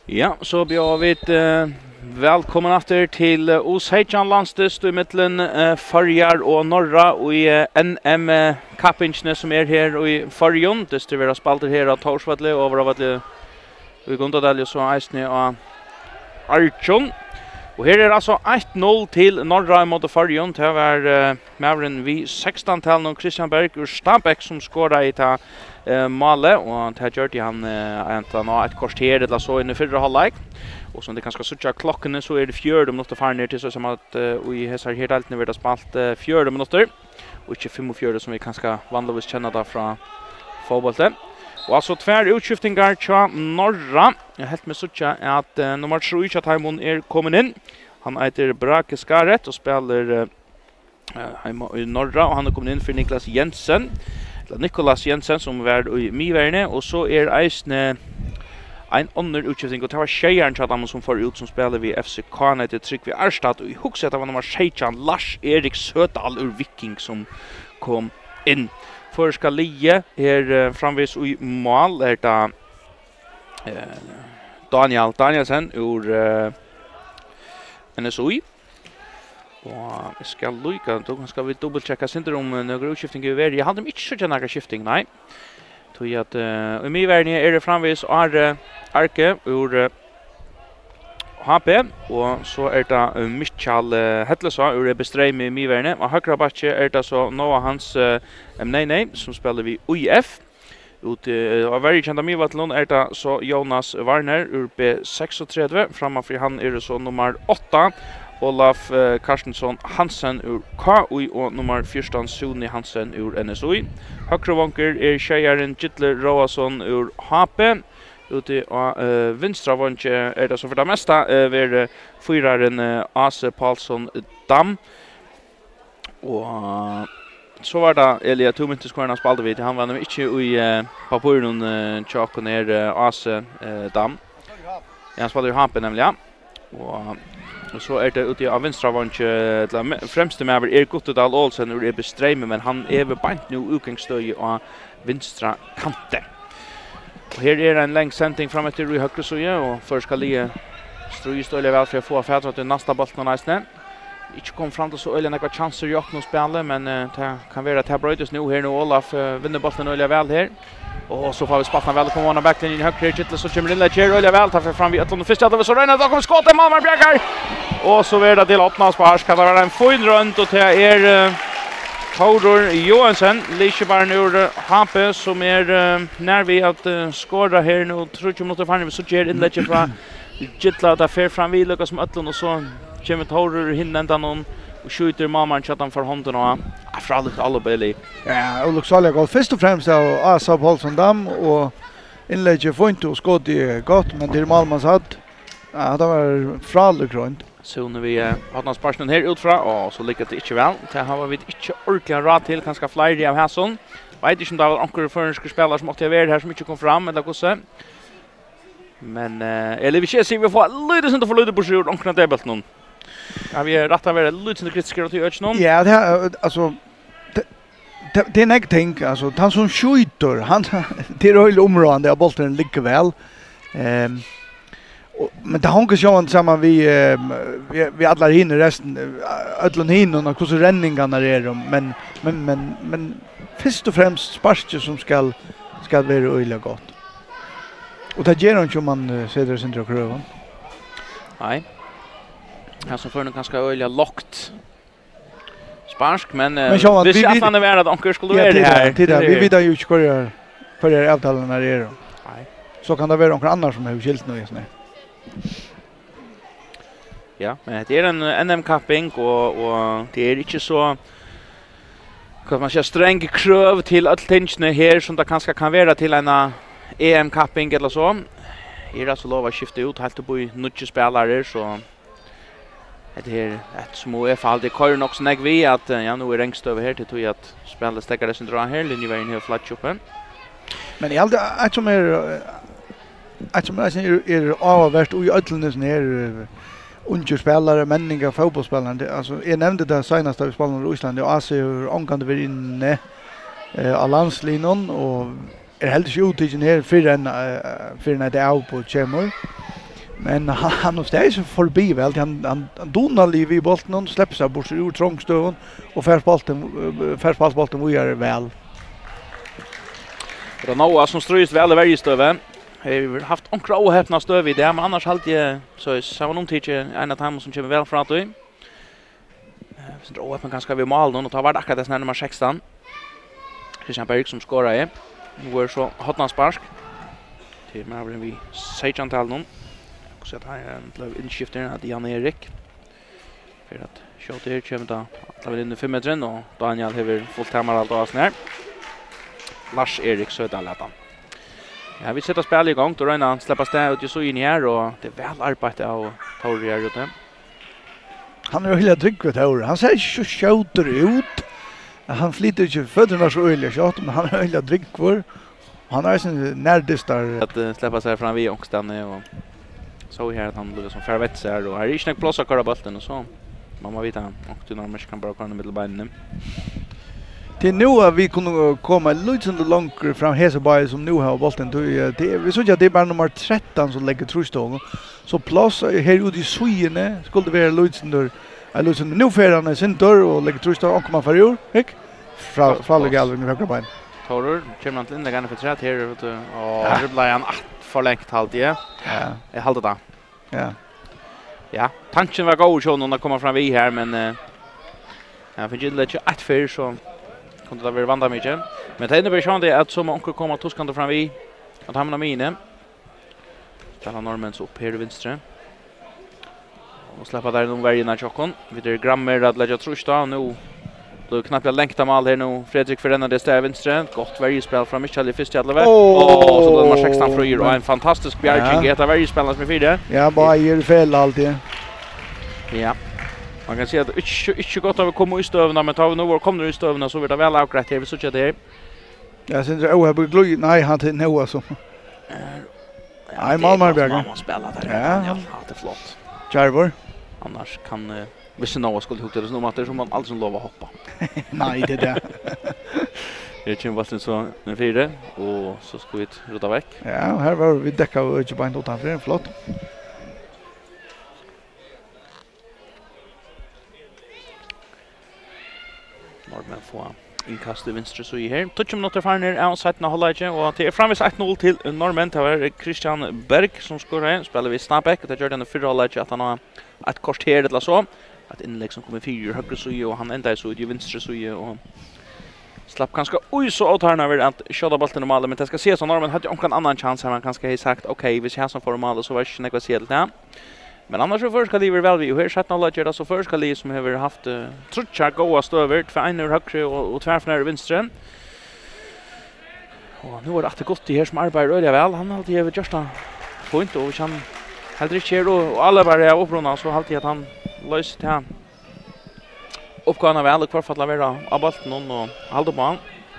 Ja, så blir vi välkommen efter till U17 landstest i mitten Faroe och norra och i NM Kappingen som är här i Faroe. Det står vi spalter här av Torsvatle över av att vi går inte så äsne av Archon. Och här är alltså 1-0 till norra mot Faroe. Det var Mavren vi 16-tal och Christian Berg ur Stabæk som skorade i ta målet och det gjorde han egentligen ett kvarter eller så in i förra halvlek. Och som det kanske sucha klockan så är det 4 minuter far ner till så som att vi har helt allt när det spalt 4 minuter och inte 45 som vi kanske vanligtvis känner där från fotbollen. Och alltså tvär utskiftingar till norra. Jag helt med sucha att nummer 3 Chathimon är kommen in. Han heter Brake Skaret och spelar i norra och han har kommit in för Nicolas Jensen som var i Miverne och så är eisne en annan utskifting och det var tjejaren Chathimon som får ut som spelar vid FCK heter Tryggvi Arstad och i huset det var nummer 16 Lars Erik Södal ur Viking som kom in. Förska Lie är framvis i mål är det Danielsen ur NSOI. Och vi ska lycka då ska vi dubbelchecka sen om några utskiftningar över. Jag hade inte så några skifting nej. Tror att i Miverne är det framvis Arke ur HP och så är det Michael Hetlesa ur Bestreim i Miverne och högra backe är det så Noah Hans nej som spelar vi UIF ut av varje kända Mivatlon är det så Jonas Warner ur B36 framför han är det så nummer 8 Olaf Karstensson Hansen ur KUI och nummer 14 Suni Hansen ur NSOI. Högra vanker är tjejaren Gittler Roason ur HP. Ute av vinstra vanke är det så för det mesta ver fyraren Ase Paulsson Dam. Och så var det Elia Tumintiskorna spalde vid. Han var nog inte i papuren tjock ner Ase Dam. Han spelade ju Hampen nämligen. Och så är det ute av vänstra vanke främste med Erik Gottedal Olsen ur Bestreim men han är väl bant nu utgångsstöj av vänstra kanten. Och här är en lång sändning fram till i högra sida och först ska Lie ströjstöja väl för att få färdra till nästa boll och nästa. Inte kom fram till så öliga några chanser i öppna spel men det kan vara att det bröts nu här nu Olaf vinner bollen öliga väl här. Och så får vi spatna väl komma back till i högra Kittle så kommer in där öliga väl tar fram vi ett och första då så Reina då kommer skottet Malmar Bjärkar. Och så är det till öppnas på här ska det vara en fin runt och det är Taudur Johansson, Lisebarn ur HP som är när vi att skåra här nu 30 minuter fram så ger inlägget från Gittla där för fram vi lyckas med öllon och så kommer Taudur hinna någon och skjuter mamman chatten för handen och afraligt alla Billy. Ja, och Luxalia går först och främst av Asa Paulsson Dam och inlägget får inte skott i gott men till Malmans hade ja, det var fraligt runt. Så när vi har någon sparsen här utfra och så lyckas det inte väl. Det har vi inte orkat råd till kanske fler av Hasson. Vet inte om det var ankor förnska spelare som åkte över här som inte kom fram eller vad så. Men eller vi ser vi får lite inte för lite på sjön ankor det bult någon. Ja vi rätta vara lite kritiska till öch någon. Ja, det alltså det är någonting alltså han som skjuter han det är öl område där bollen ligger väl. Men det hänger ju samman vi alla hinner resten ödlon hinner och hur ränningarna är men först och främst sparket som ska vara öliga gott. Och det ger inte om man sätter sin drog röven. Nej. Han som för nu ganska öliga lockt. Sparsk men vi ser att han är värd att onkel skulle vara här. Titta, vi vet ju inte hur avtalen är det. Nej. Så kan det vara någon annan som har skilt nu just nu. Ja, men det är en NM-kapping och det är inte så kan man säga sträng krav till att tänka här som det kanske kan vara till en EM-kapping eller så. Är det så lov att skifta ut helt på nya spelare så det är ett små i fall det kör nog så vi att ja nu är rängst över här till att spela stäckare som drar här linjevägen här flatchuppen. Men i allt att som är avvärt och i öllnes ner unga spelare, människa, fotbollsspelare. Alltså jag nämnde det senast vi spelade i Ryssland och AC hur omgående vi inne av landslinjen och helt uttigen här för en det av på Chemor. Men han och stäs förbi väl han donar liv i bollen och släpper sig bort ur trångstövn och färsbollen vi är väl. Det är Noah som stryst väl i varje stöve. Jag har haft onkra ohäpna stöv i det, men annars alltid så var någon tid en av dem som kommer väl framåt. Sen drar ohäpna ganska vid mål och tar vart akkurat det nummer 16. Christian Berg som skorar i. Nu är så hotnanspark. Till med över vi 16-tal någon. Så att här blev inskiftaren att Jan Erik. För att skjuta här kommer då alla in i 5 metern och Daniel har fullt hemmar allt av snär. Lars Erik Söderlatan. Ja, vi sätter spel igång då Röna släppas det ut så in här och det är väl arbete av Tauri här ute. Han är helt trygg vet du. Han ser så skjuter ut. Han flyter inte fötterna så öliga shot men han är helt trygg för. Han är sin närdist där att släppa sig fram vid ångstan och så här att han blev som förvetsar och här är inte plats att köra bollen och så. Mamma vet han och du normalt kan bara köra med mittelbenen. Till nu har vi kunnat komma lite långt fram Heseberg som nu har bollen till vi såg att det är bara nummer 13 som lägger trustång. Så plats här ute i Sweden skulle det vara lite nu färdarna sin dörr och lägger trustång och komma för år, heck? Från galven i högra ben. Torur kommer han till inläggarna för 3 här vet du. Och det blir han förlängt halt ja. Jag håller det. Ja. Ja, tanken var god så när kommer fram vi här men jag fick inte lite att för så kunde det vara vanda mycket. Men det innebär ju att som onkel kommer toskande fram vi att hamna mine. Spelar Normans upp här i vänstra. Och släppa där någon vägen av chocken. Vi det grammer att lägga trusta nu. Då knappt jag längtar mal här nu. Fredrik förändrar det vänstra. Gott vägspel från Michael i första halvlek. Så nummer 16 fröjer och en fantastisk bjärging ett av vägspelare med 4. Ja, bara ger fel alltid. Ja. Man kan se att inte gott av att komma i stövna men tar vi nu kommer i stövna så blir det väl avgrätt här vi så att det. Jag syns jag har glöj nej han till nu alltså. Nej Malmberg. Man spelar där. Ja, det är flott. Jarvor. Annars kan hvis Noah skulle hota det så att det som man aldrig som lovar hoppa. Nej det där. Det kommer vara så med 4 och så ska vi rota veck. Ja, här var vi täcka och inte bara utanför flott. Norman får inkast i venstre så i här. 20 minuter fram ner av 17 halvlek och det är framvis 1-0 till Norman. Det var Christian Berg som skorar. Spelar vi snabbback och det gör den förra halvlek att han har ett kort här eller så. Ett inlägg som kommer 4 höger så och han ändar så i venstre så och slapp ganska så åt här över att köra bollen normalt men det ska se så Norman hade ju en annan chans här man kanske har sagt okej, vi ser som får mål så var det inte något sett där. Men annars så först ska det väl vi och här sätter alla gör det så först ska det som har haft trutcha goa stöver för en höger och tvär från vänster. Och nu är det gott det här som arbetar öliga väl. Han har alltid över just en point och vi kan helt rätt och alla bara är upprunna så alltid att han löser till han. Uppgåvan väl och kvar för att lavera av bollen och hålla på han.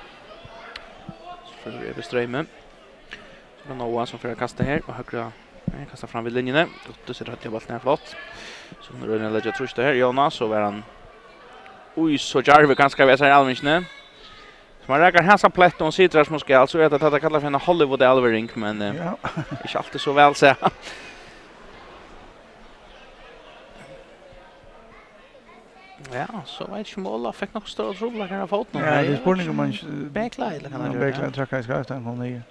Så för beströmmen. Så Noah som för kasta här och högra jag kastar fram vid linjen. Då ser det att jag bollen är flott. Så nu rör jag tror det här Jonas så var han så jarve ganska väl så allmänne. Så man räkar hansa plätt och sitter som ska alltså att det kallar för en Hollywood Elvering men inte alltid så väl så. Ja, så vet jag måla fick nog större trubbel kan ha fått någon. Ja, det är spårning om man backline kan han göra. Backline tracka i skaften kom ner.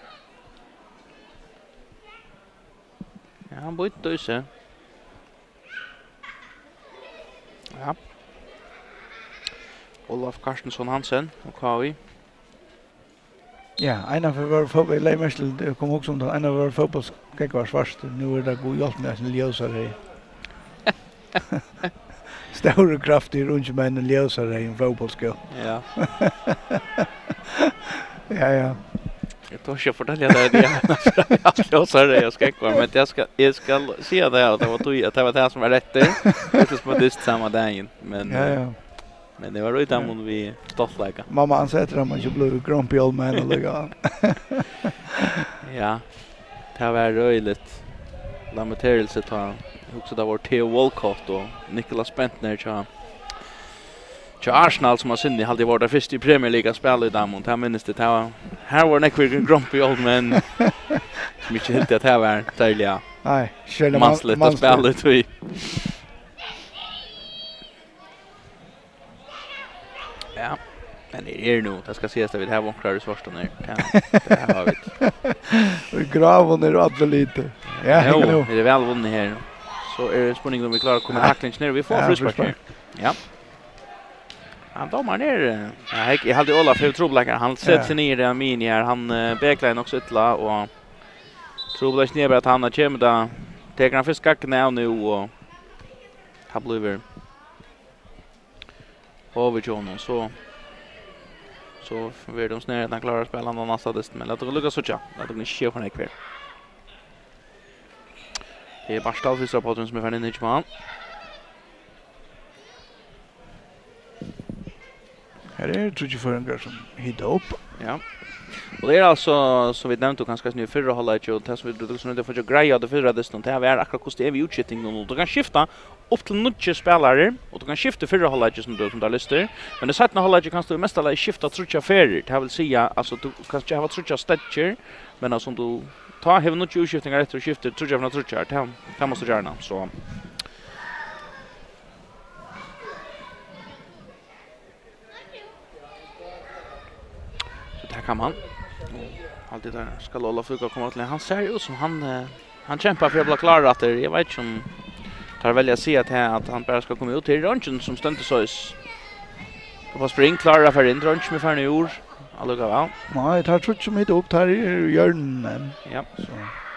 Ja, han bytte ut sig. Ja. Olaf Karstensson Hansen och Kavi. Ja, en av våra fotboll det kom också om en av våra fotbollskäck var svart. Nu är det god hjälp med sin ljusare. Stora kraft i runt med en ljusare i en fotbollsskål. Ja. Ja. Jag tror inte fortälja det jag låser det jag ska kvar men jag ska se det att det var det som var rätt där. Det är som det samma dagen men ja. Men det var ju där man vi stolt lägga. Mamma han säger att man ju blir grumpy old man och lägga. Ja. Det var röjligt. Lamenterelse ta också där var Theo Walcott och Nicholas Bentner till Arsenal som har synd i hade varit där först i Premier League spel i Damont. Här minns det här var en grumpy old man. Mycket helt att här var tydliga. Nej, känner mansligt att spela ut i. Ja, men det är nog. Det ska ses att vi har vanklar i svarsta ner. Det har vi. Graven är alltför lite. Ja, jo, är det väl vunnit här. Så är det spänning om vi klarar att komma tacklings ner. Vi får frispark här. Ja. Han domar ner. Jag hade Olaf för trobläckar. Han sätter sig ner i den mini här. Han backline också ytla och trobläck ner att han har kommit där. Tar han först skacken av nu och han blir över så vill de snära att han klarar att spela någon nästa dist, men låt det lucka så tja. Låt det ske för nekväl. Det är Barstal för rapporten som är färdig inte man. Här är det ju för en som hittar upp. Ja. Och det är alltså så vi nämnde ganska nu förra halvlek och det så vi då så nu det får ju greja det förra distan det är akkurat kost det vi utskifting nu då kan skifta upp till nutje spelare och du kan skifta förra halvlek som där listor men det sättna halvlek kan du mest alla skifta trutcha färger det vill säga alltså du kan ju ha trutcha statcher men alltså du tar have nutje utskiftingar rätt och skifta trutcha från trutcha det måste gärna så här kan man alltid där ska Lolla Fuka komma till han ser ut som han kämpar för att bli klar att jag vet inte om tar välja att se att han bara ska komma ut till ranchen som ständigt så är på spring klara för in ranch med för år alltså väl nej tar tror som inte upp här i hjörnen ja så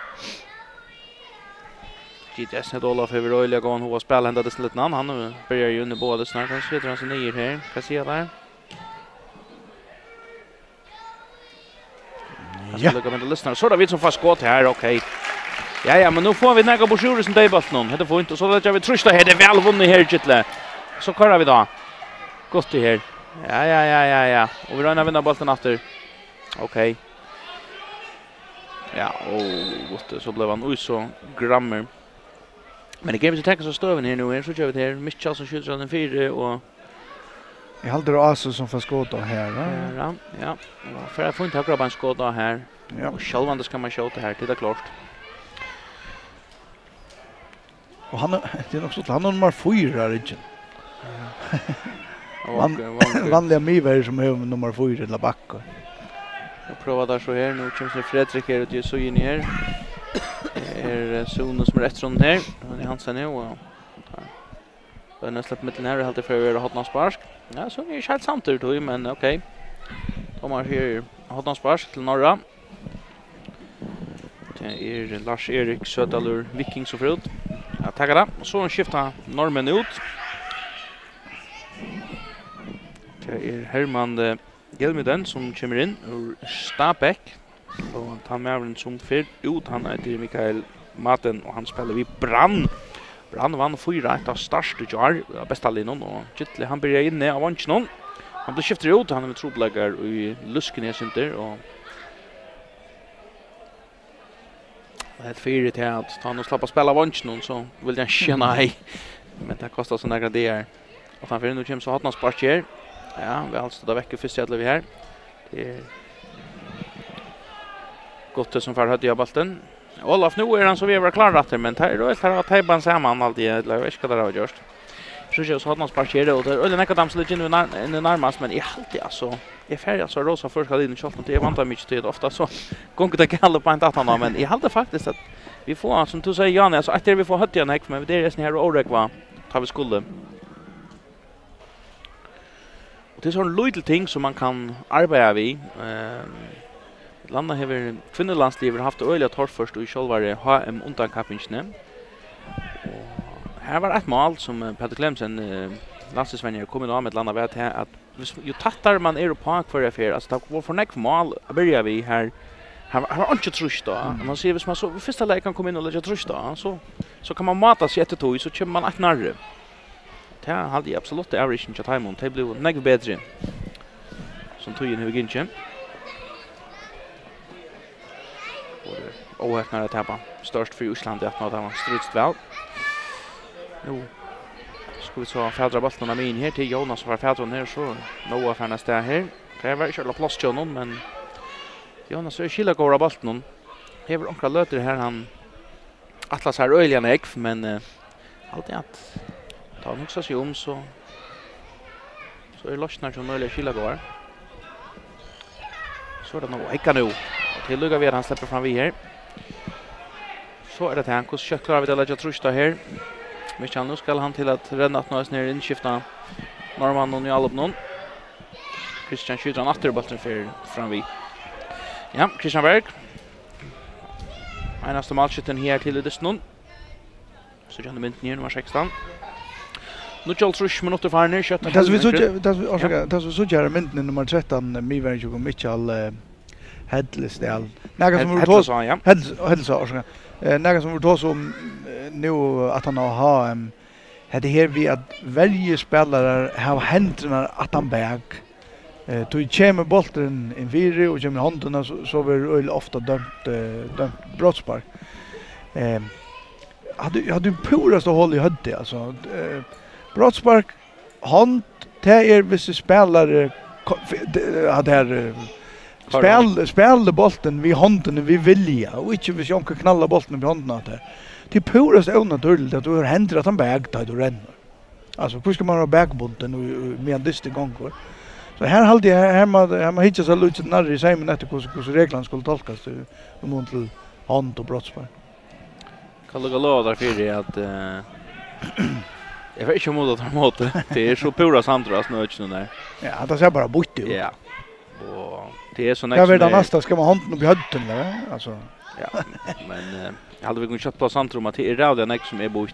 GTS har Lolla för Royal gå och spela ända det lite namn han börjar ju under båda snart han sitter han så ner här kan se där. Ja. Lukka med lyssnar. Så där vi som fast skott här, okej. Ja, men nu får vi några borsjor som debalt någon. Det får inte så att jag vill trusta här det väl vunnit här Kittle. Så kör vi då. Gott det här. Ja. Och vi rör vinna bollen efter. Okej. Ja, gott så blev han så grammer. Men det gav sig täcka så stöven här nu. Så kör vi det här. Mitchell som skjuter den 4 och jag håller alltså som får skåta här va? Ja. För jag får inte akkurat en skåta här. Ja. Och självande ska man skjuta här till det klart. Och han det är också han har nummer 4 ryggen. Vanliga miver som har nummer 4 eller backa. Jag provar där så här nu kommer Fredrik här och så in här. Är Sonus som rätt runt här. Han är Hansen nu och då är nästan mitten här och helt för att ha någon spark. Ja, så är det helt samtidigt då, men okej. Thomas här har någon spark till norra. Det är Lars-Erik Södalur Vikings och Frud. Jag taggar det. Och så skiftar normen ut. Det är Herman Gelmuden som kommer in ur Stabæk. Och han är även som fyrt ut. Han heter Mikael Maten och han spelar vid Brann. Brann vann 4-1 av största jar bästa linjen och Kittle han börjar inne av vanchen. Han blir skiftar ut han med trobläggar i Luskenes inte och det är fyrt till att han och slappa spela vanchen så vill jag känna nej men det kostar så några det och han för nu kommer så har han spark här. Ja, vi alltså då veckor först jävla vi här. Det är gott det som för hade jag bollen. Olaf nu är han så vi var klara att men tar då att tejban samman alltid eller jag vet inte vad det har gjort. Så jag så har man sparkerat och eller näka dams lite in närmast men i alltid alltså är färdig så rosa första linjen shot det är vant mycket tid ofta så gånger det kan på en att men i hade faktiskt att vi får som du säger Jan alltså att vi får hött igen här men det är här och va tar vi skulle. Och det är sån little thing som man kan arbeta vid landa har kvinnolandslivet haft öliga torrt först och i själva HM undankappingen. Här var ett mål som Peter Klemsen landslagsvänner kom in med ett landa vet att ju tattar man är på för affär alltså det var för näck mål börjar vi här har inte trust då. Man ser hvis man så första läget kan komma in och lägga trust då så kan man mata sig ett tog så kommer man att narre. Det hade absolut average in time det blev näck bättre. Som tog in huvudginchen. Och när det tappar störst för Island att man har strutst väl. Nu ska vi så fädra bollen av in här till Jonas för fädra ner så Noah färnas där här. Det var inte alla plats till någon men Jonas är skilla går av bollen. Här är några löter här han Atlas har öliga nägg, men allt att ta nog så så är lossnar som möjliga skilla går. Så är det nog icka nu. Och till lugga vi han släpper fram vi här. Så är det han hur kött klarar vi det lägga trusta här. Michel nu ska han till att renna att nås ner inskifta Norman och Nyalop någon. Christian skjuter han efter bollen för fram vi. Ja, Christian Berg. Einaste målskytten här till det snön. Så kan det mynta ner nummer 16. Nu Charles minuter för ner kött. Det så så gör mynten nummer 13 Miverge och Michel Headlesdal. Några som vi tog så ja. Headlesdal. Några som vi tog så nu att han har hade här vi att varje spelare har händerna att han bag. Då kommer bollen in vidare och kommer händerna så blir ofta dömt brottspark. Hade purast att hålla i hödde alltså. Brottspark hand det vissa spelare hade här spelade bollen vid handen vi vilja och inte vi ska knalla bollen vid handen att det är purast onaturligt att du har händer att han bägtar du renner. Alltså hur ska man ha backbonden med en distant gånger. Så här hade jag här hittar så lite när i sig men efter hur reglerna skulle tolkas om till hand och brottspark. Kan lugga låda för det att jag vet inte om det mot det är så pura samtras nu inte där. Ja, det ser bara bort ut. Ja. Och det är så nästan. Jag vet nästa ska man handen upp i hödden där, alltså. Ja, men jag hade väl kunnat chatta på samtrum att det är rädd näck som är bort.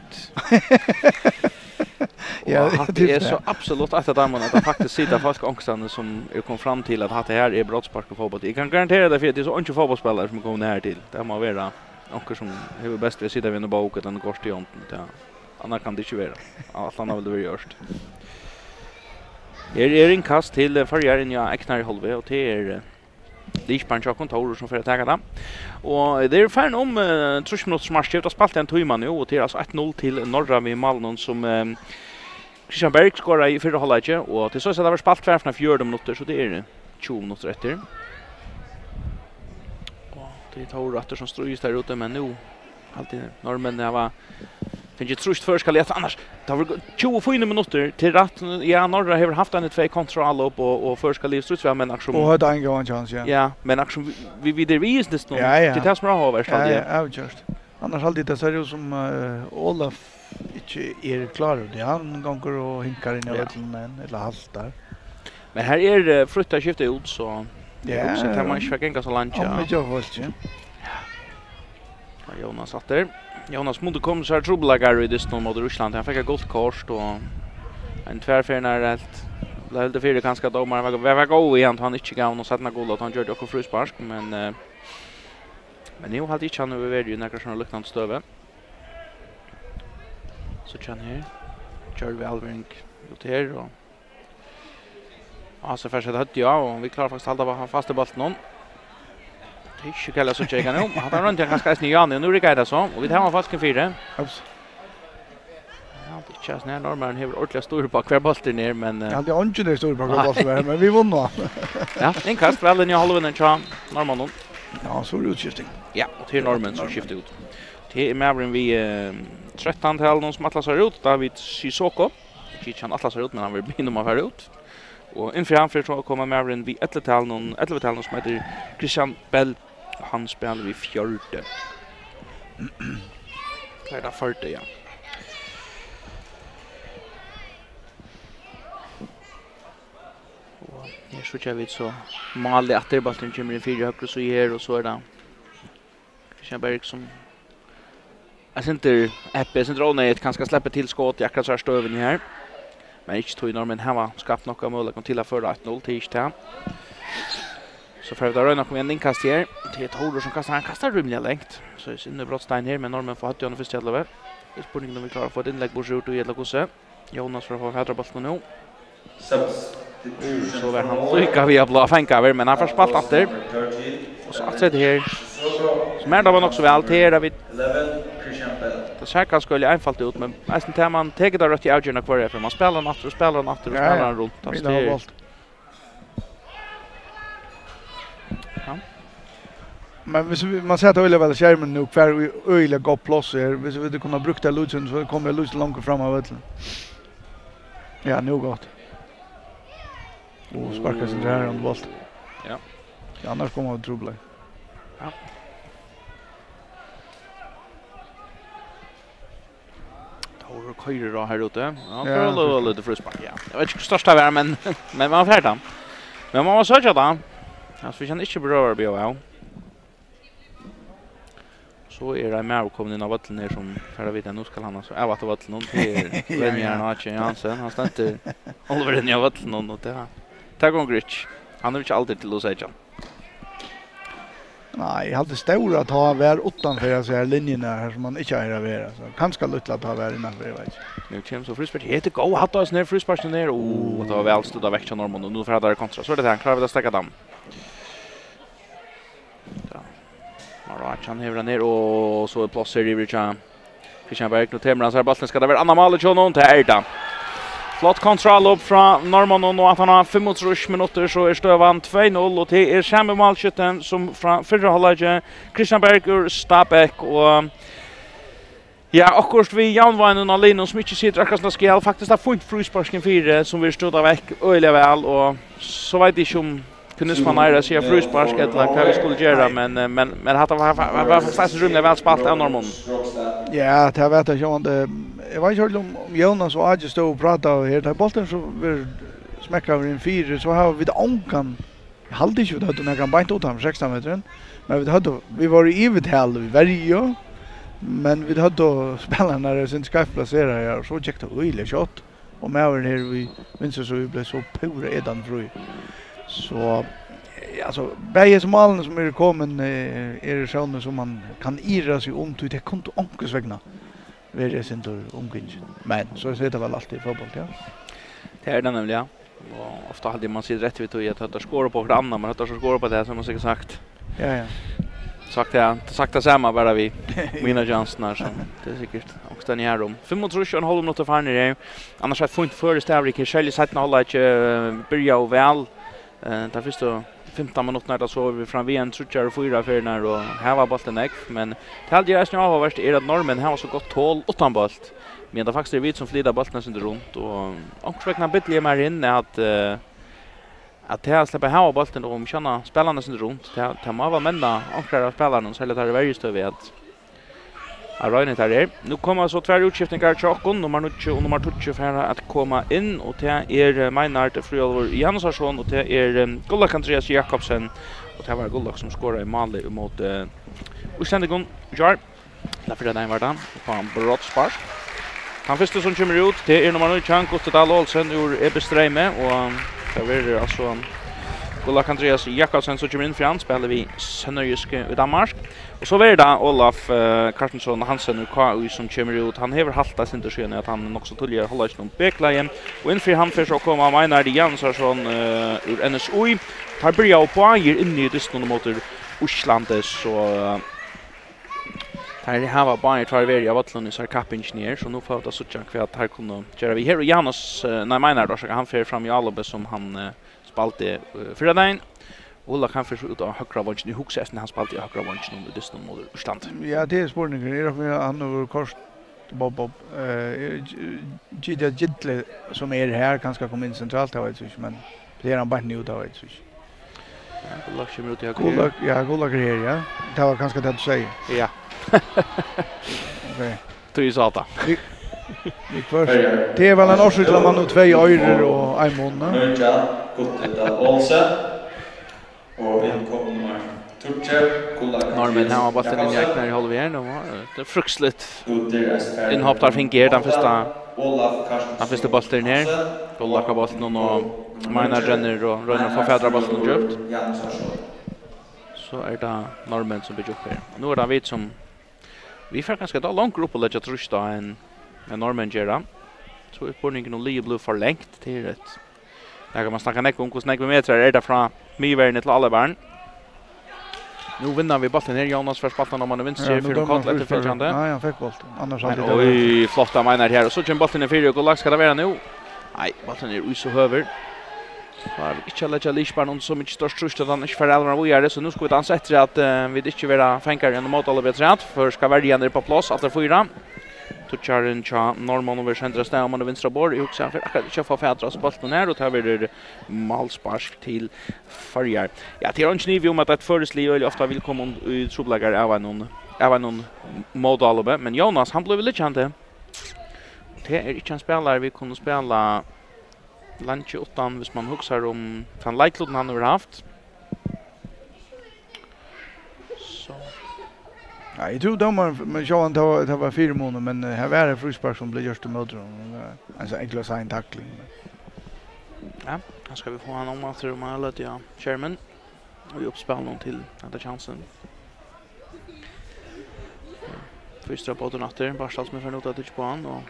Ja, det är så absolut att det faktiskt sitter fast ångstan som kom fram till att det här är brottspark och fotboll. Jag kan garantera det för det är så inte fotbollsspelare som kommer här till. Det må vara onkel som är bäst vi sitter vid en bok utan går till jonten. Ja. Annars kan det inte vara. Allt annat vill det görs. Det är en kast till förgären jag äknar i halve och det är Lichbarn och kontor som får ta det. Och det är fan om 3 minuters match ut och spalt en timme nu och det är alltså 1-0 till Norra vid Malmö som Christian Berg skorar i förra halvlek och det så att det var spalt för 4 minuter så det är 20 minuter efter. Och det är två ratter som ströjs där ute men nu alltid norrmän det var finns ju trust för ska leta annars. Det har 24 minuter till rätt. Ja, Norra har haft en 2 kontroll upp och för ska livstruts vi men aktion. Och hade en gång chans ja. Ja, men aktion vi det vis det snart. Det tas bra har värst det. Ja, just. Annars alltid det ser ut som Olaf inte är klar det. Han gånger och hinkar in i vattnet eller halt där. Men här är frutta skifta ut så det är också att man ska gänga så långt. Ja, men jag vet inte. Ja. Jonas satt där. Jonas Munde kom så här trubbelagar i distan mot Ryssland. Han fick ett gott kort och en tvärfärnare helt. Blev det fyra ganska domare. Var god igen. Han inte gav och satt några goal att han gjorde också fruspark. Men nu hade inte han övervärt ju några sådana luktande stöven. Så känner här. Kör vi Alvering ut här. Och alltså först hade och vi klarar faktiskt hålla fast i bollen någon. Inte kalla så tjecka nu. Han har runt ganska snyggt Jan nu det går det så och vi tar falsken 4. Ja, det känns när Norrman har ordentligt stor på kvar bollen ner men ja, det är inte det stor på bollen men vi vann då. Ja, en kast väl den jag halva den tror Norrman. Ja, så utskiftning. Ja, och till Norrman så skiftar ut. Till Mavrin vi 13 till någon som Atlas har ut David Sisoko. Inte han Atlas har ut men han vill bli nummer för ut. Och inför han för att komma Mavrin vi 11 till någon som heter Christian Bell. Han spelar vid 4. Det är där 40 ja. Och jag så vet så mal det att det bara kommer in 4 högre så här och så är det. Christian Berg som jag inte Eppes inte råna ett ganska släppa till skott jag kan så här stöven här. Men inte tror Norrmän här var skapat några mål att till att föra 1-0 till Ishta. Så för att röna kommer en inkast här. Det är ett hård som kastar. Han kastar rymliga längt. Så är sinne brottstein här. Men Norrmän får 80 först jävla väl. Det är spurningen om vi klarar att få ett inlägg bort ut och gälla gosse. Jonas får få hödra bollen nu. Så var han lycka via blå fänkaver. Men han får spalt efter. Och så att det här. Som är var också väl till David. Det säkert skulle einfalt ut. Men nästan tar man teget av rött i avgörna kvar. För man spelar natter och spelar natter och spelar runt. Ja. Men man ser att öliga väl skärmen nu kvar öliga gott plats här. Hvis vi kunna bruka lutsen så kommer lutsen långt fram av väl. Ja, nu gott. Och sparkar sig där om boll. Ja. Annars kommer det trubbel. Ja. Tor körer då här ute. Ja, för lite frispark. Ja. Jag vet inte största värre men man får det. Men man måste söka då. Alltså vi kan inte beröra BO. Så är det med komma in av vatten ner som för vet nu ska han alltså är vart vatten någon till Renjar Nache Jansen. Han står inte över den av vatten någon och det. Tack och Grich. Han är inte alltid till att säga. Nej, jag hade stora att ha vär utanför så här linjerna här som man inte har vara så kanske lite att ha vär innanför vet. Nu kommer så frispark. Heter gå hade oss ner frisparken ner och det var väl stod väck från Norrmon och nu för det kontra. Så är det han klarar vi att stäcka dem. Ja. Marach han hävrar ner och så är plats i Richard. Christian Berg nu temran så här bollen ska det vara Anna Malle Jonon till Erda. Flott kontroll upp från Norrmon och att han har 35 minuter så är stövan 2-0 och det är samma målskytten som från förra halvlek Christian Berg ur Stabæk och ja, akkurat vi Janvinen och Linus som inte sitter akkurat ska faktiskt ha fått frisparken 4 som vi stödde väck öliga väl och så vet inte om kunde man nära sig frispark eller vad vi skulle göra men hade var faktiskt rumligt väl spelat av Norrmon. Ja, det vet jag inte. Jag vet inte om Jonas och Adje stod och pratade här. Där bollen så vi smäckar över en 4 så har vi det onkan. Jag hade inte det när kan bänta utanför 16 meter. Men vi var i evigt vi varje. Men vi hade spelarna där sin ska placera här så checkade öle shot och med över här vi minns så vi blev så pura edan fru. Så alltså bäge som alla som är kommen är såna som man kan ira sig om till det konto onkelsvägna. Vi är inte omgången. Men så är det väl alltid i fotboll, ja. Det är det nämligen, ja. Och ofta hade man sitt rätt vid att det skåra på varandra, men att det skåra på det som man säkert sagt. Ja. Sagt det samma bara vi mina chanser så det är säkert också den här om 35,5 minuter för ner. Annars har funnit för Stavrik själv sett när alla börja och väl. Där finns det 15 minuter där så vi fram igen 3-4 för när och här var bollen ägg men det hade ju nästan avvärst är att Norrmän har så gott håll utan boll. Men det faktiskt är vi som flyttar bollen sen runt och också räknar bättre mer in att det här släpper här bollen och om känna spelarna sen runt det må vara männa ankra spelarna så det är väldigt stöv att Arroynet här. Nu kommer så två utskiftningar chockon nummer 20 och nummer 20 för att komma in och det är Meinart Frölvor Jansson och det är Gullak Andreas Jakobsen och det var Gullak som skorar i mål mot Usendegon Jar. Därför det var det på en brottspars. Han första som kommer ut det är nummer 9 Kostadal Olsen ur Ebestreime och det är alltså Gullak Andreas Jakobsen som kommer in fram spelar vi Sønderjyske i Danmark. Och så var det Olaf Karstensson Hansen ur KU som kommer ut. Han har haltat sin sken att han också tillgör hålla sig någon beklägen. Och inför han för så kommer Meinard Jansson ur NSOI. Tar börja på ager in i distan mot Oslandet så här har var bara tar vi av Atlantis så kappingenjör så nu får det så tjockt för att här kunde köra vi här och Janus när Meinard då så han för fram i Albe som han spalte för den. Ola kan för ut av högra vången i huxesten han spalt i högra vången under distan mot Osland. Ja, det är spårningen. Är det han över kost Bob Gidle som är här kanske komma in centralt har jag men det är han bara nu då har jag Ola kommer ut i högra. Ola grejer ja. Det var kanske det du säger. Ja. Okej. Tror så att. Det är väl en årsut när man nu 2 öre och en månad. Nu ja, gott Olsen. Och in kommer Norrmän har bara den jäknar i halvvägen och det är fruktsligt. Inhopp där finger den första bollen här. Gullak har bollen och Meinar Jenner och Rönner får fädra bollen djupt. Så är det Norrmän som blir upp här. Nu är det vi som vi får ganska då långt grupp och lägga trusta en Norrmän gera. Så är porningen och Lee Blue förlängt till det. Där kan man snacka näck om hur snägg meter är det från Myvärnet till Allebarn. Nu vinner vi bollen här Jonas för spaltan om man vinner för en kort efter följande. Nej, han fick bollen. Annars hade det. Oj, flotta Meinar här och så kommer bollen i 4 och Gullak ska det vara nu. Nej, bollen är så höver. Har vi ikke lägga Lisbarn så mycket störst trust att han inte för alla vidare så nu ska vi dansa efter att vi inte vara fänkar genom mot alla bättre för ska välja ner på plats att det fyra. Toucharen cha Norman över centra stäm om den vänstra bord i huxa för att inte få fädras bollen ner och tar vi målspark till Faroe. Ja, till oss ni vi om att ett försli eller ofta vill komma i trubbelagar av någon modalbe men Jonas han blev lite chante. Det är inte en spelare vi kunde spela lunch utan hvis man huxar om han likloden han har haft. Så. Ja, jag tror men Johan det var 4 månader men här var det frispark som blev gjort till möter alltså enkla sign tackling. Ja, här ska vi få han om att man har låtit ja Sherman och vi uppspel någon till andra chansen. Första på den efter Barstad som är för touch på han och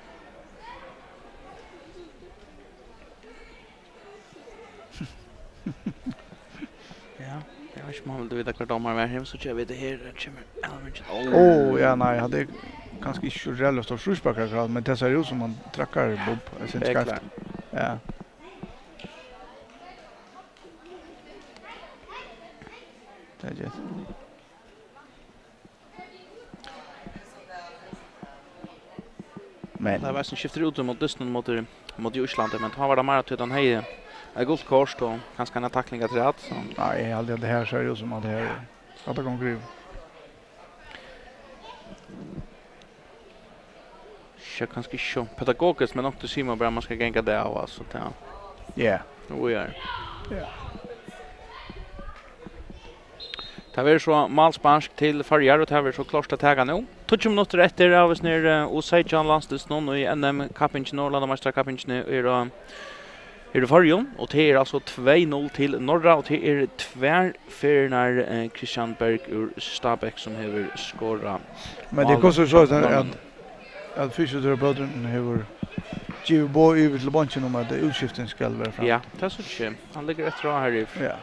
ja, jag vet inte om du vet att domar var hem så kör vi det här kommer. Ja nej, hade kanske inte relevant stor frispark men det ser ut som man trackar Bob sen skarpt. Ja. Det är det. Men det var som skiftar ut mot Dysten mot Island men han var det mer att han hej ett gott kort och kanske en tackling till rätt så. Nej, aldrig det här ser ju som att det här att det går griv. Jag kanske inte pedagogiskt men också Simon bara man ska gänga det av alltså det. Ja. Vi är. Ja. Det var så målspansk till Faroe och det var så klart att ta nu. 20 minuter efter av oss ner U17 landstis någon och i NM Cup Norrland Master Cup är det Faroe och det är alltså 2-0 till norra och det är tvärfärnar Christian Berg ur Stabæk som har skårat. Men det kostar så att fysioterapeuten har givet bo över till banken om att utskiften ska vara fram. Ja, det är så inte. Han ligger rätt bra här i. Ja.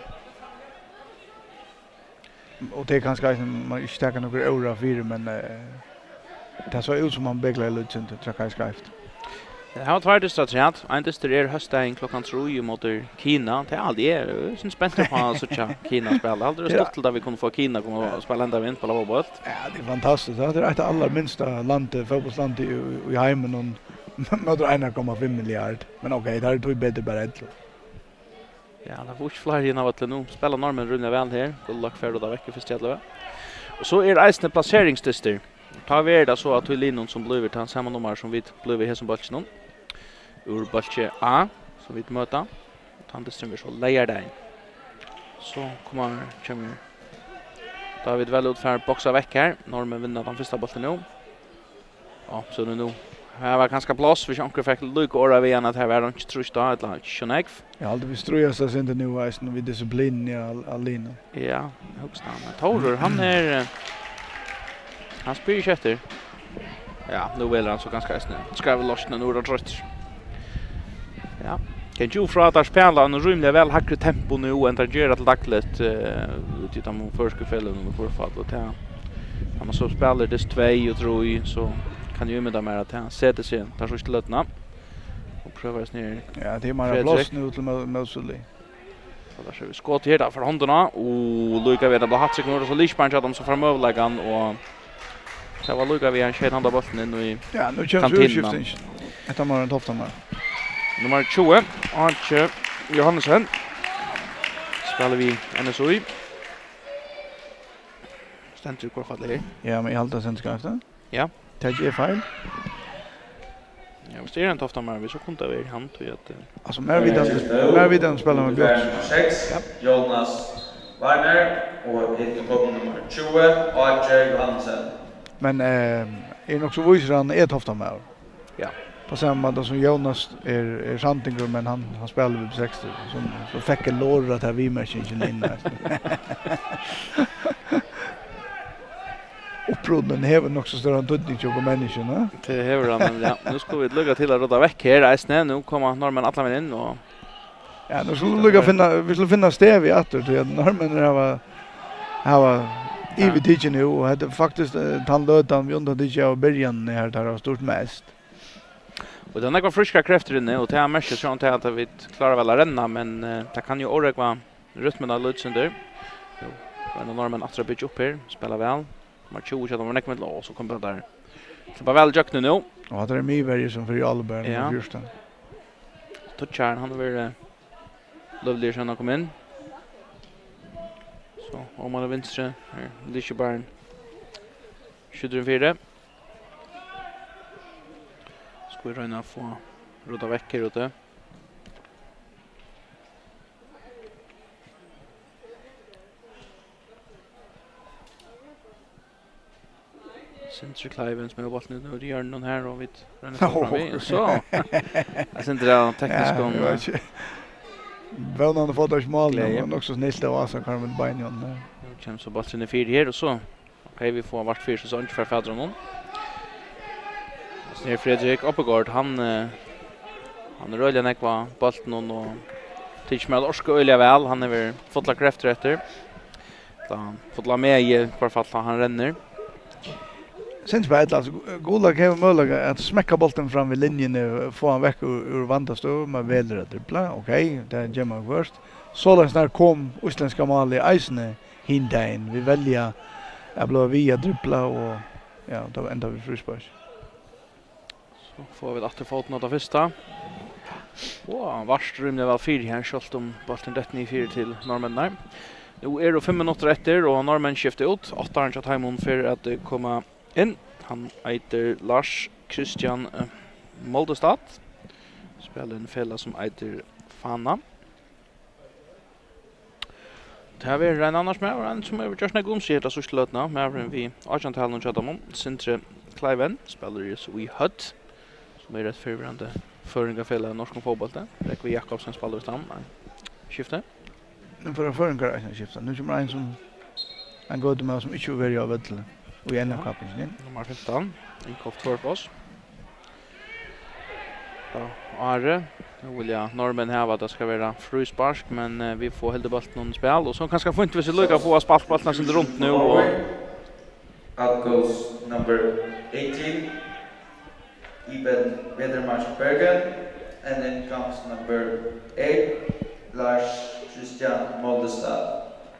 Och det kan ska man inte stäcka några euro för men det så ut som man beglar lite inte tracka skrift. Det har varit strategiskt. En distribuer hösten klockan 3 mot Kina. Det är aldrig är spänt på så tjocka Kina spel. Aldrig stolt till där vi kunde få Kina komma och spela ända vinst på lavoboll. Ja, det är fantastiskt. Det är ett allra minsta land fotbollsland i hemmen och med 1,5 miljard. Men okej, det är då bättre bara ett. Ja, det var fler innan att nu spela normen rullar väl här. God luck för då vecka för stjärnlöv. Och så är det placeringsdister. Tar vi det så att vi linjen som blir till samma nummer som vi blir här som bollen. Ur bollen A som vi möter. Han distribuerar så lejer där. Så kommer David väl ut för boxa veck här. Normen vinner den första bollen nu. Ja, så nu här var ganska plats vi chanker fick lucka ora vi att här var inte trust då ett lag Schneck. Ja, aldrig vi ströjas oss inte nu när vi disciplin i Alina. Ja, högst han. Torur han är han spelar efter. Ja, nu vill han så ganska snä. Ska vi lossna nu och trött. Ja. Kan ju från att spela en rymlig väl hackre tempo nu och ändra gör att dacklet utan man förska fällen och förfall och ta. Han har så spelar det 2 och 3 så kan ju med där att han sätter sig tar så stötna och prövar ner. Ja, det är mer plats nu till Mosuli. Så där ser vi skott här för händerna och Luka vet att det har haft sig nu så Lisbon att de så framöverläggan och det var Luka vi en sked handa bollen in i. Ja, nu känns det skiftning. Ett morgon tofta med. Nummer 20 Arche Johannesson. Spelar vi NSOI. Ständer kvar för det. Ja, men i allt sen ska efter. Ja. Tag är fine. Ja, visst är det en tofta med vi så kunde vi han tror jag att alltså mer vid spelar med Björk. 6 Jonas Warner och hittar på nummer 20 Arche Johannesson. Men är nog så visar han är tofta med. Ja. På samma sätt som Jonas är Santinger men han spelar vid 60 så fick en låra att vi matchen in där. Upprodden häver också större tutning på människorna. Det häver han ja. Nu ska vi lägga till att råda veck här i nu kommer normen alla in och ja, nu skulle vi skulle finna stäv i åter till normen var i vid nu och hade faktiskt tandlötan vi undrar det jag början här där har stort mest. Och den var friska krafter inne och det är mest så att vi klarar väl att renna men det kan ju orga rytmen av Lutsunder. Men Norman att bygga upp här, spela väl. Man 20 så de var näckmet och så kommer det där. Släppa väl Jack nu. Ja, det är Myberg som för Alberg Ja. första. Touchar han vill lovely sen kom in. Så om man vänstra här Lichebarn. 24. Ska vi röna få rota veckor ute. Central Clivens med bollen nu. Det gör någon här och vi ränner fram. Så. Jag syns det tekniskt om. Vånande fått oss mål men också snällt av Asa Carmen Bajnon. Nu kommer så bollen i 4 här och så. Okej, vi får vart 4 så ungefär fädrar någon. Snär Fredrik Uppegård, han rullar ner på bollen och tycker med orska öliga väl. Han är väl fått la krafter efter. Så han fått la med i alla fall han renner. Sen spelar alltså goda kan möjliga att smäcka bollen fram vid linjen och få han veck ur vandastå med väl att dribbla. Okej, det är Gemma först. Så långt när kom utländska mål i isen hindain. Vi välja att blå via dribbla och ja, då ändrar vi frispark. Så får vi återfoten av första. Vart rymde väl 4 här skott om bollen rätt ner 4 till norrmännen. Nu är det 5 minuter efter och norrmän skiftar ut. 8 har inte Taimon för att komma in. Han heter Lars Christian Moldestad. Spelar en fälla som heter Fana. Det här är en annars med och en som är just när gomsigt att slutna med vi Argental och chatta om Centre Cliven spelar ju så i Hut som är rätt förvirrande föringa fälla norska fotbollen. Räcker vi Jakobsen spelar ut han. Skifte. Nu för föringa skifta. Nu kommer en som en god med som inte över jag vet. Och en av kappen. Nummer 15. En kopp för oss. Ja, Are. Nu vill jag normen här att det ska vara frispark men vi får helt bollen någon spel och så kanske får inte vi så lycka få spaltbollen sen runt nu och out goes number 18 Iben Vedermarsbergen and then comes number 8 Lars Christian Moldestad.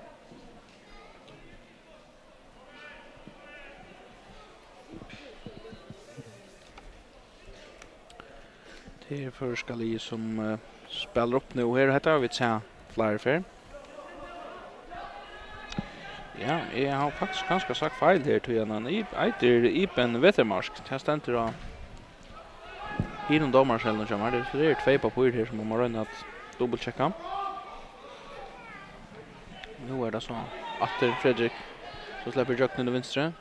Det är Förskali som spelar upp nu här heter vi se flyer fair. Ja, jag har faktiskt ganska sagt fel här till en heter Iben Vetermarsk. Det ständer då inom domarskällen som det är 2 papper här som man rör att dubbelchecka. Nu är det så att Fredrik så släpper Jöknen till vänster.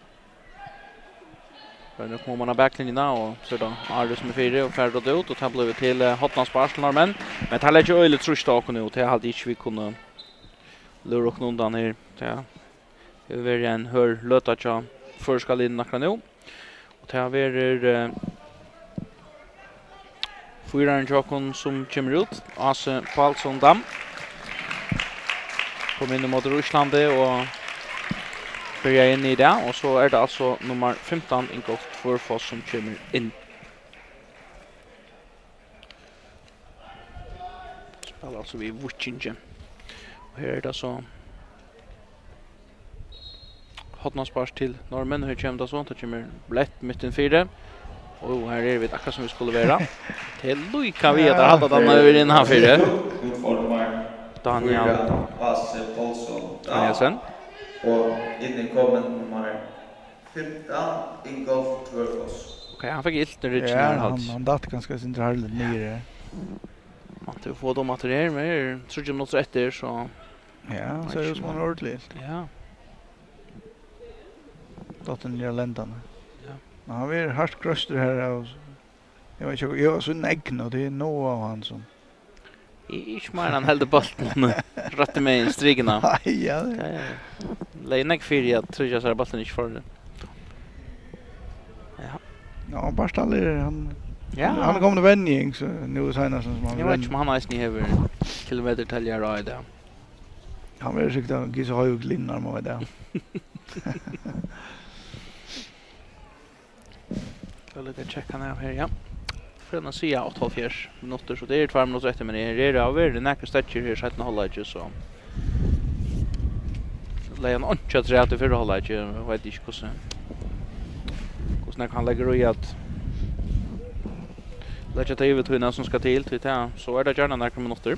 Nu kommer man ha backlinjerna och så då Arde som är 4 och färdigt ut och tar blivit till Hotlands Arsenal men det har lite öle trust och nu det hade inte vi kunde lura och undan här det är väl en hör löta cha för ska in nakra nu och det har varit fyran Jokon som kommer ut Ase Paulsson Dam kommer in mot Ryssland och börjar in i det och så är det alltså nummer 15 Ingolf Forfoss som kommer in. Spelar alltså vid Wutchinge. Och här är det så Hotnaspars till normen. Här kommer det så. Det kommer lätt mitten 4. Och här är vi akkurat som vi skulle vara. Det är Luika vi att hade den över in här 4. Daniel Danielsen. Och in kommer nummer 15 Ingolf Forfoss. Okej, han fick ilt när det är han datt ganska sin härligt nere. Att du får dem att det är mer 30 minuter efter så ja, så är det som en ordentligt. Ja. Dotten ner ländan. Ja. Han är hardt kröster här och jag vet inte jag så nägn och det är nog av han som ich meine han hade bollen rätt med in strigna. Ja. Lägg för jag tror jag så bollen inte för det. Ja. Ja, Barstaller han ja. Han kommer till vändning så nu senast som han. Jag vet inte om han har snitt över kilometer till jag ride där. Han vill sig då gissa har ju glinnar med det. Så lite checka ner här ja. för att se 8,5 minuter så det är 2 minuter efter men det är över det näka stretcher här sätten hålla inte så. Lejon inte att rätt för hålla inte vet inte hur kan lägga i att lägga ta över tunna som ska till så är det gärna några minuter.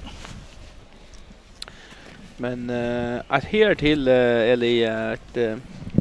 Men att här till eller att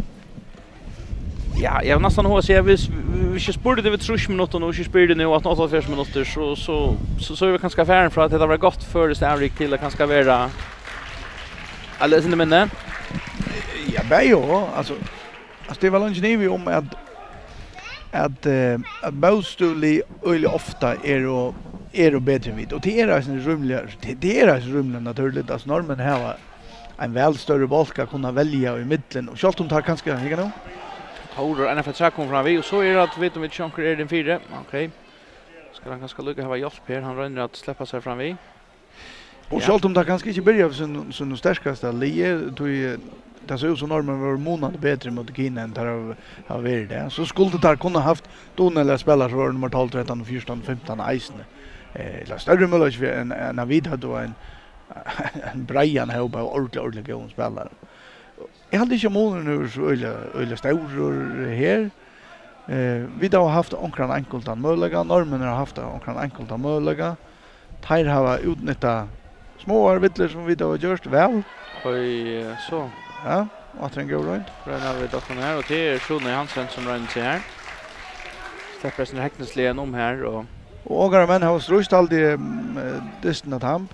ja, jag nästan hur säger vi spurte det vid 30 minuter och vi spelade nu att 8,5 minuter så är vi kanske färren för att det var gott för det stävrik till att kanske vara alla sin minne. Ja, bäjo alltså det var lunch ni om att Bostuli öle ofta är bättre vid och det är en rumlig naturligt att normen här en väl större boll ska kunna välja i mitten och självt tar kanske jag nu Håller NFL kom fram vi och så är det att vet om vi chanser är den 4. Okej. Ska han kanske lucka ha hjälp här han ränner att släppa sig fram vi. Och självt tar kanske inte börja som starkaste lige det ser ut som normen var månad bättre mot Kina än där har varit det. Så skulle det kunna haft donella spelare så var nummer 12, 13, 14, 15 isen. Eller större möjlighet än Navid hade då en Brian här på ordentligt god spelare. Jag hade inte månader nu så öliga stor här. Vi har haft omkring enkelta möjliga, normen har haft omkring enkelta möjliga. Här har utnyttjat små arbetare som vi har gjort väl. Oj, så. Ja, och den går runt. Rönnar vi dock här och det är Sjone Hansen som rönnar sig här. Släpper sin häktningsleden om här och Ågare män har strust alltid dysten att hamp.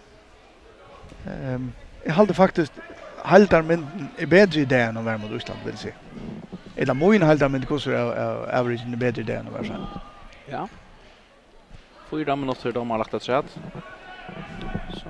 Jag hade faktiskt haltarmynden är bättre idé än att vara mot Ryssland vill se. Eller mån haltarmynden kostar averagen är bättre idé än att vara sen. Ja. 4 minuter de har lagt ett rätt. Så.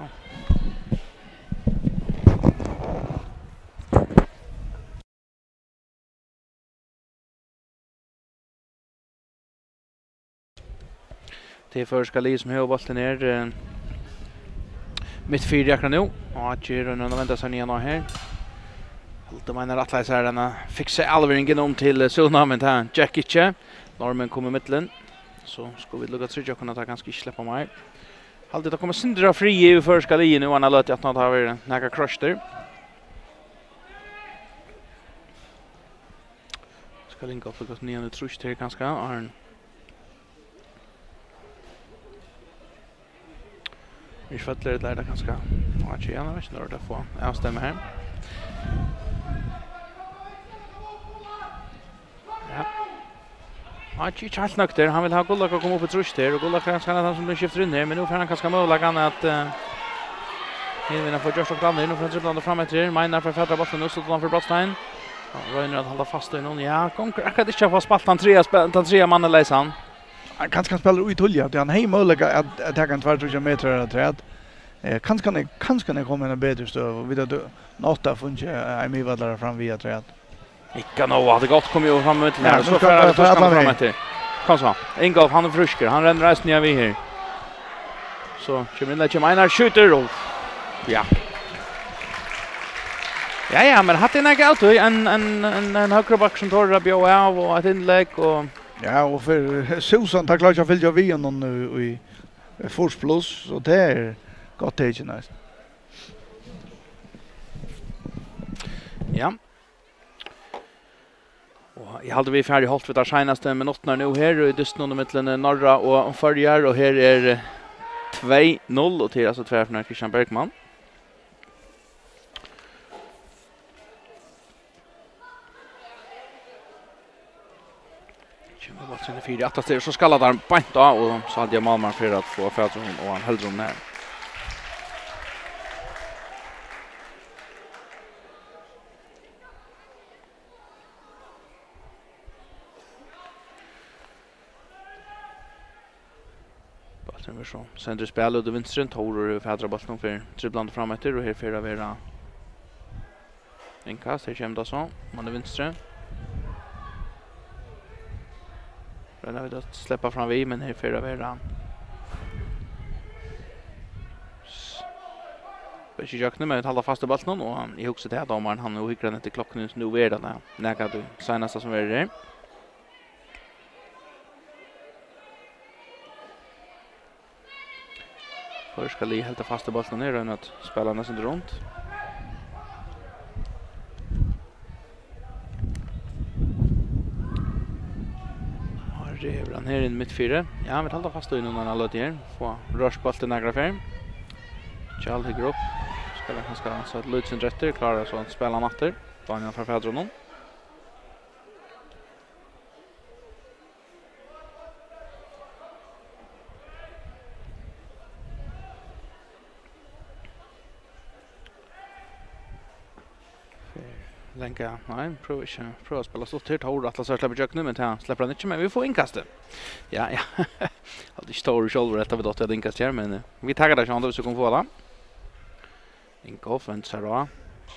Det är första Li som har bollen ner mitt 4 akkurat nu. Och att Giron och väntar sig ner här. Allt menar att läsa denna fixa Alveringen om till Sunnhaven här. Jackie Norman kommer mitten. Så ska vi lugga sig kunna ta ganska släppa mig. Alltid det kommer syndra fri i första Li nu han har låtit att han har några crush där. Ska linka upp och ner nu trusch till ganska Arn. Vi fattar det där ganska. Och jag vet inte när det får avstämma här. Ja. Jag är helt nöjd där. Han vill ha Gullak att komma upp i trusch där. Och Gullak kanske han som blir skiftar in här. Men nu får han kanske möjligen att hinna få just och nu får han dribbla fram efter. Menar för färdra bollen nu så då för Brottstein. Röjner att hålla fast i någon. Ja, konkurrent inte få spalt han tre mannen läsan. Han kanske spelar ut tulja att han hej möjliga att ta kan 2-3 meter eller träd. Kanske kommer en bättre stöv. Vi då nåta funge är mig vadlar fram via träd. Icke nå hade gott kom ju fram ut där. Så för fram efter. Kom så. Ingolf han är friskare. Han ränner resten av vi här. Så kommer in där Einar skjuter och ja. Ja, men hade en galt en högerback som tar Rabio av och ett inlägg och ja, och för Susan tar klart jag vill ju vi någon nu i Force Plus och det är gott det är nice. Ja. Och jag hade vi färdig hållt för det senaste minuterna nu här i dysten mellan norra och Följar och här är 2-0 och till alltså tvärför Christian Bergman. Vad sen 4 steg så skallade han bant av och så hade jag Malmar för att få fötter och han höll dem ner. Bollen så sänder spel och vänstern tar och fötter bollen för dribblande fram efter och här för att vara en kast här kommer då så man är vänstern. Rönnar vi att släppa fram vi, men här fyra vi ran. Jag försöker med att hålla fast i bollen och han är också till att domaren han och hyckrar inte klockan nu är det där. Näka du senaste som är det. För ska li helt fast i bollen ner och att spela nästan runt. Revran här in mitt fyra. Ja, vi håller fast i någon alla där. Få rushbollen några fem. Charles höger upp. Spelar ganska så att Lutsen rätter klarar så att spela matter. Daniel för Fedron. Länka, nej, prova spela så till hårt att släppa björknu men ta släpper han inte men vi får inkastet. Ja. Hade stor shoulder rätt av det att inkast här men vi taggar det så så kommer få det. Inka offense då.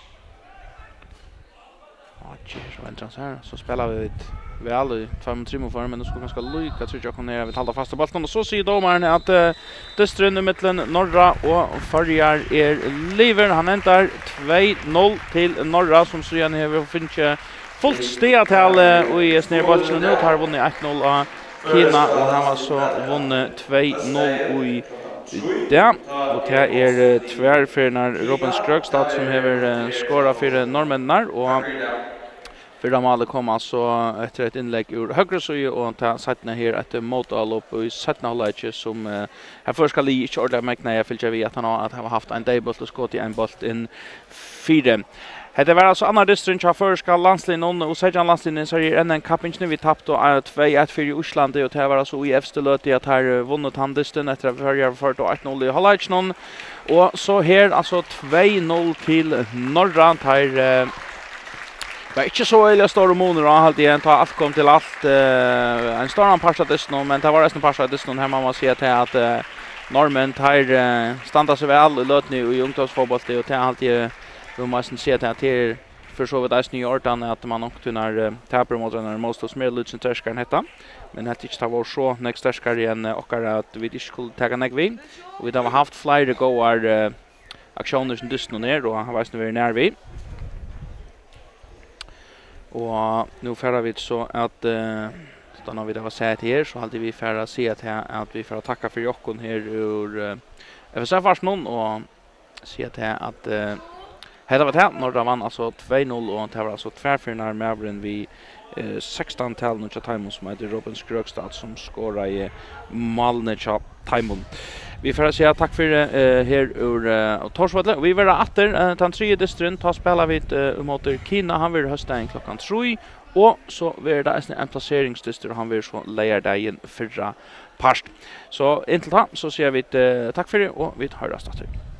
Så entrans här så spelar vi väl i 2-3 för men då ska ganska lycka tror jag kommer ner vi hålla fasta bollen och så ser domaren att Dystren i mitten norra och Farjar lever han entar 2-0 till norra som så igen har finche fullt stegatal och i snärbollen nu tar vunnit 1-0 av Kina och han har så vunnit 2-0 i ja, och det är tvärförnar Robin Skrögstad som har skorat för norrmännar och för de målet kom alltså efter ett inlägg ur högra så och ta sättna här ett mål upp i sättna hållet som här först ska li inte ordla mäkna jag vill vi att han har haft en double och skott i en boll in 4. Det var alltså andra distrikt av förska landslinjen och sedan landslinjen så är en kapping nu vi tappade 2-1 för i Island och det var alltså i efter lötet att här vunnit handisten efter att vi för 1-0 i halvleken och så här alltså 2-0 till norra här var inte så eller stora månader och allt igen ta allt kom till allt en stor part av det men det var resten part av det här man måste se till att norrmän här standar sig väl löt nu i ungdomsfotboll och det alltid vi måste se att det är för så vid New York att man också när tappar mot den måste smälta lite tärskaren hetta men det inte var så nästa tärskare igen och att vi inte skulle ta näg vi och vi har haft flera goar aktioner som dyst ner och har varit nu när vi och nu färdar vi så att då när vi det var sett här så hade vi färra se att vi får tacka för Jockon här ur FSF Varpið och se att hela var det när de vann alltså 2-0 och det var alltså tvärförnar med vi 16-tal nu till Timon som heter Robin Skrögstad som skorar i Malmö till Timon. Vi får säga tack för här ur Torsvadle. Vi vill åter den tredje distrikten ta spela vid mot Kina. Han vill hösta klockan 3 och så vill det en placeringsdistrikt han vill så lejer dig in förra part. Så intill så säger vi tack för det och vi hörs åter.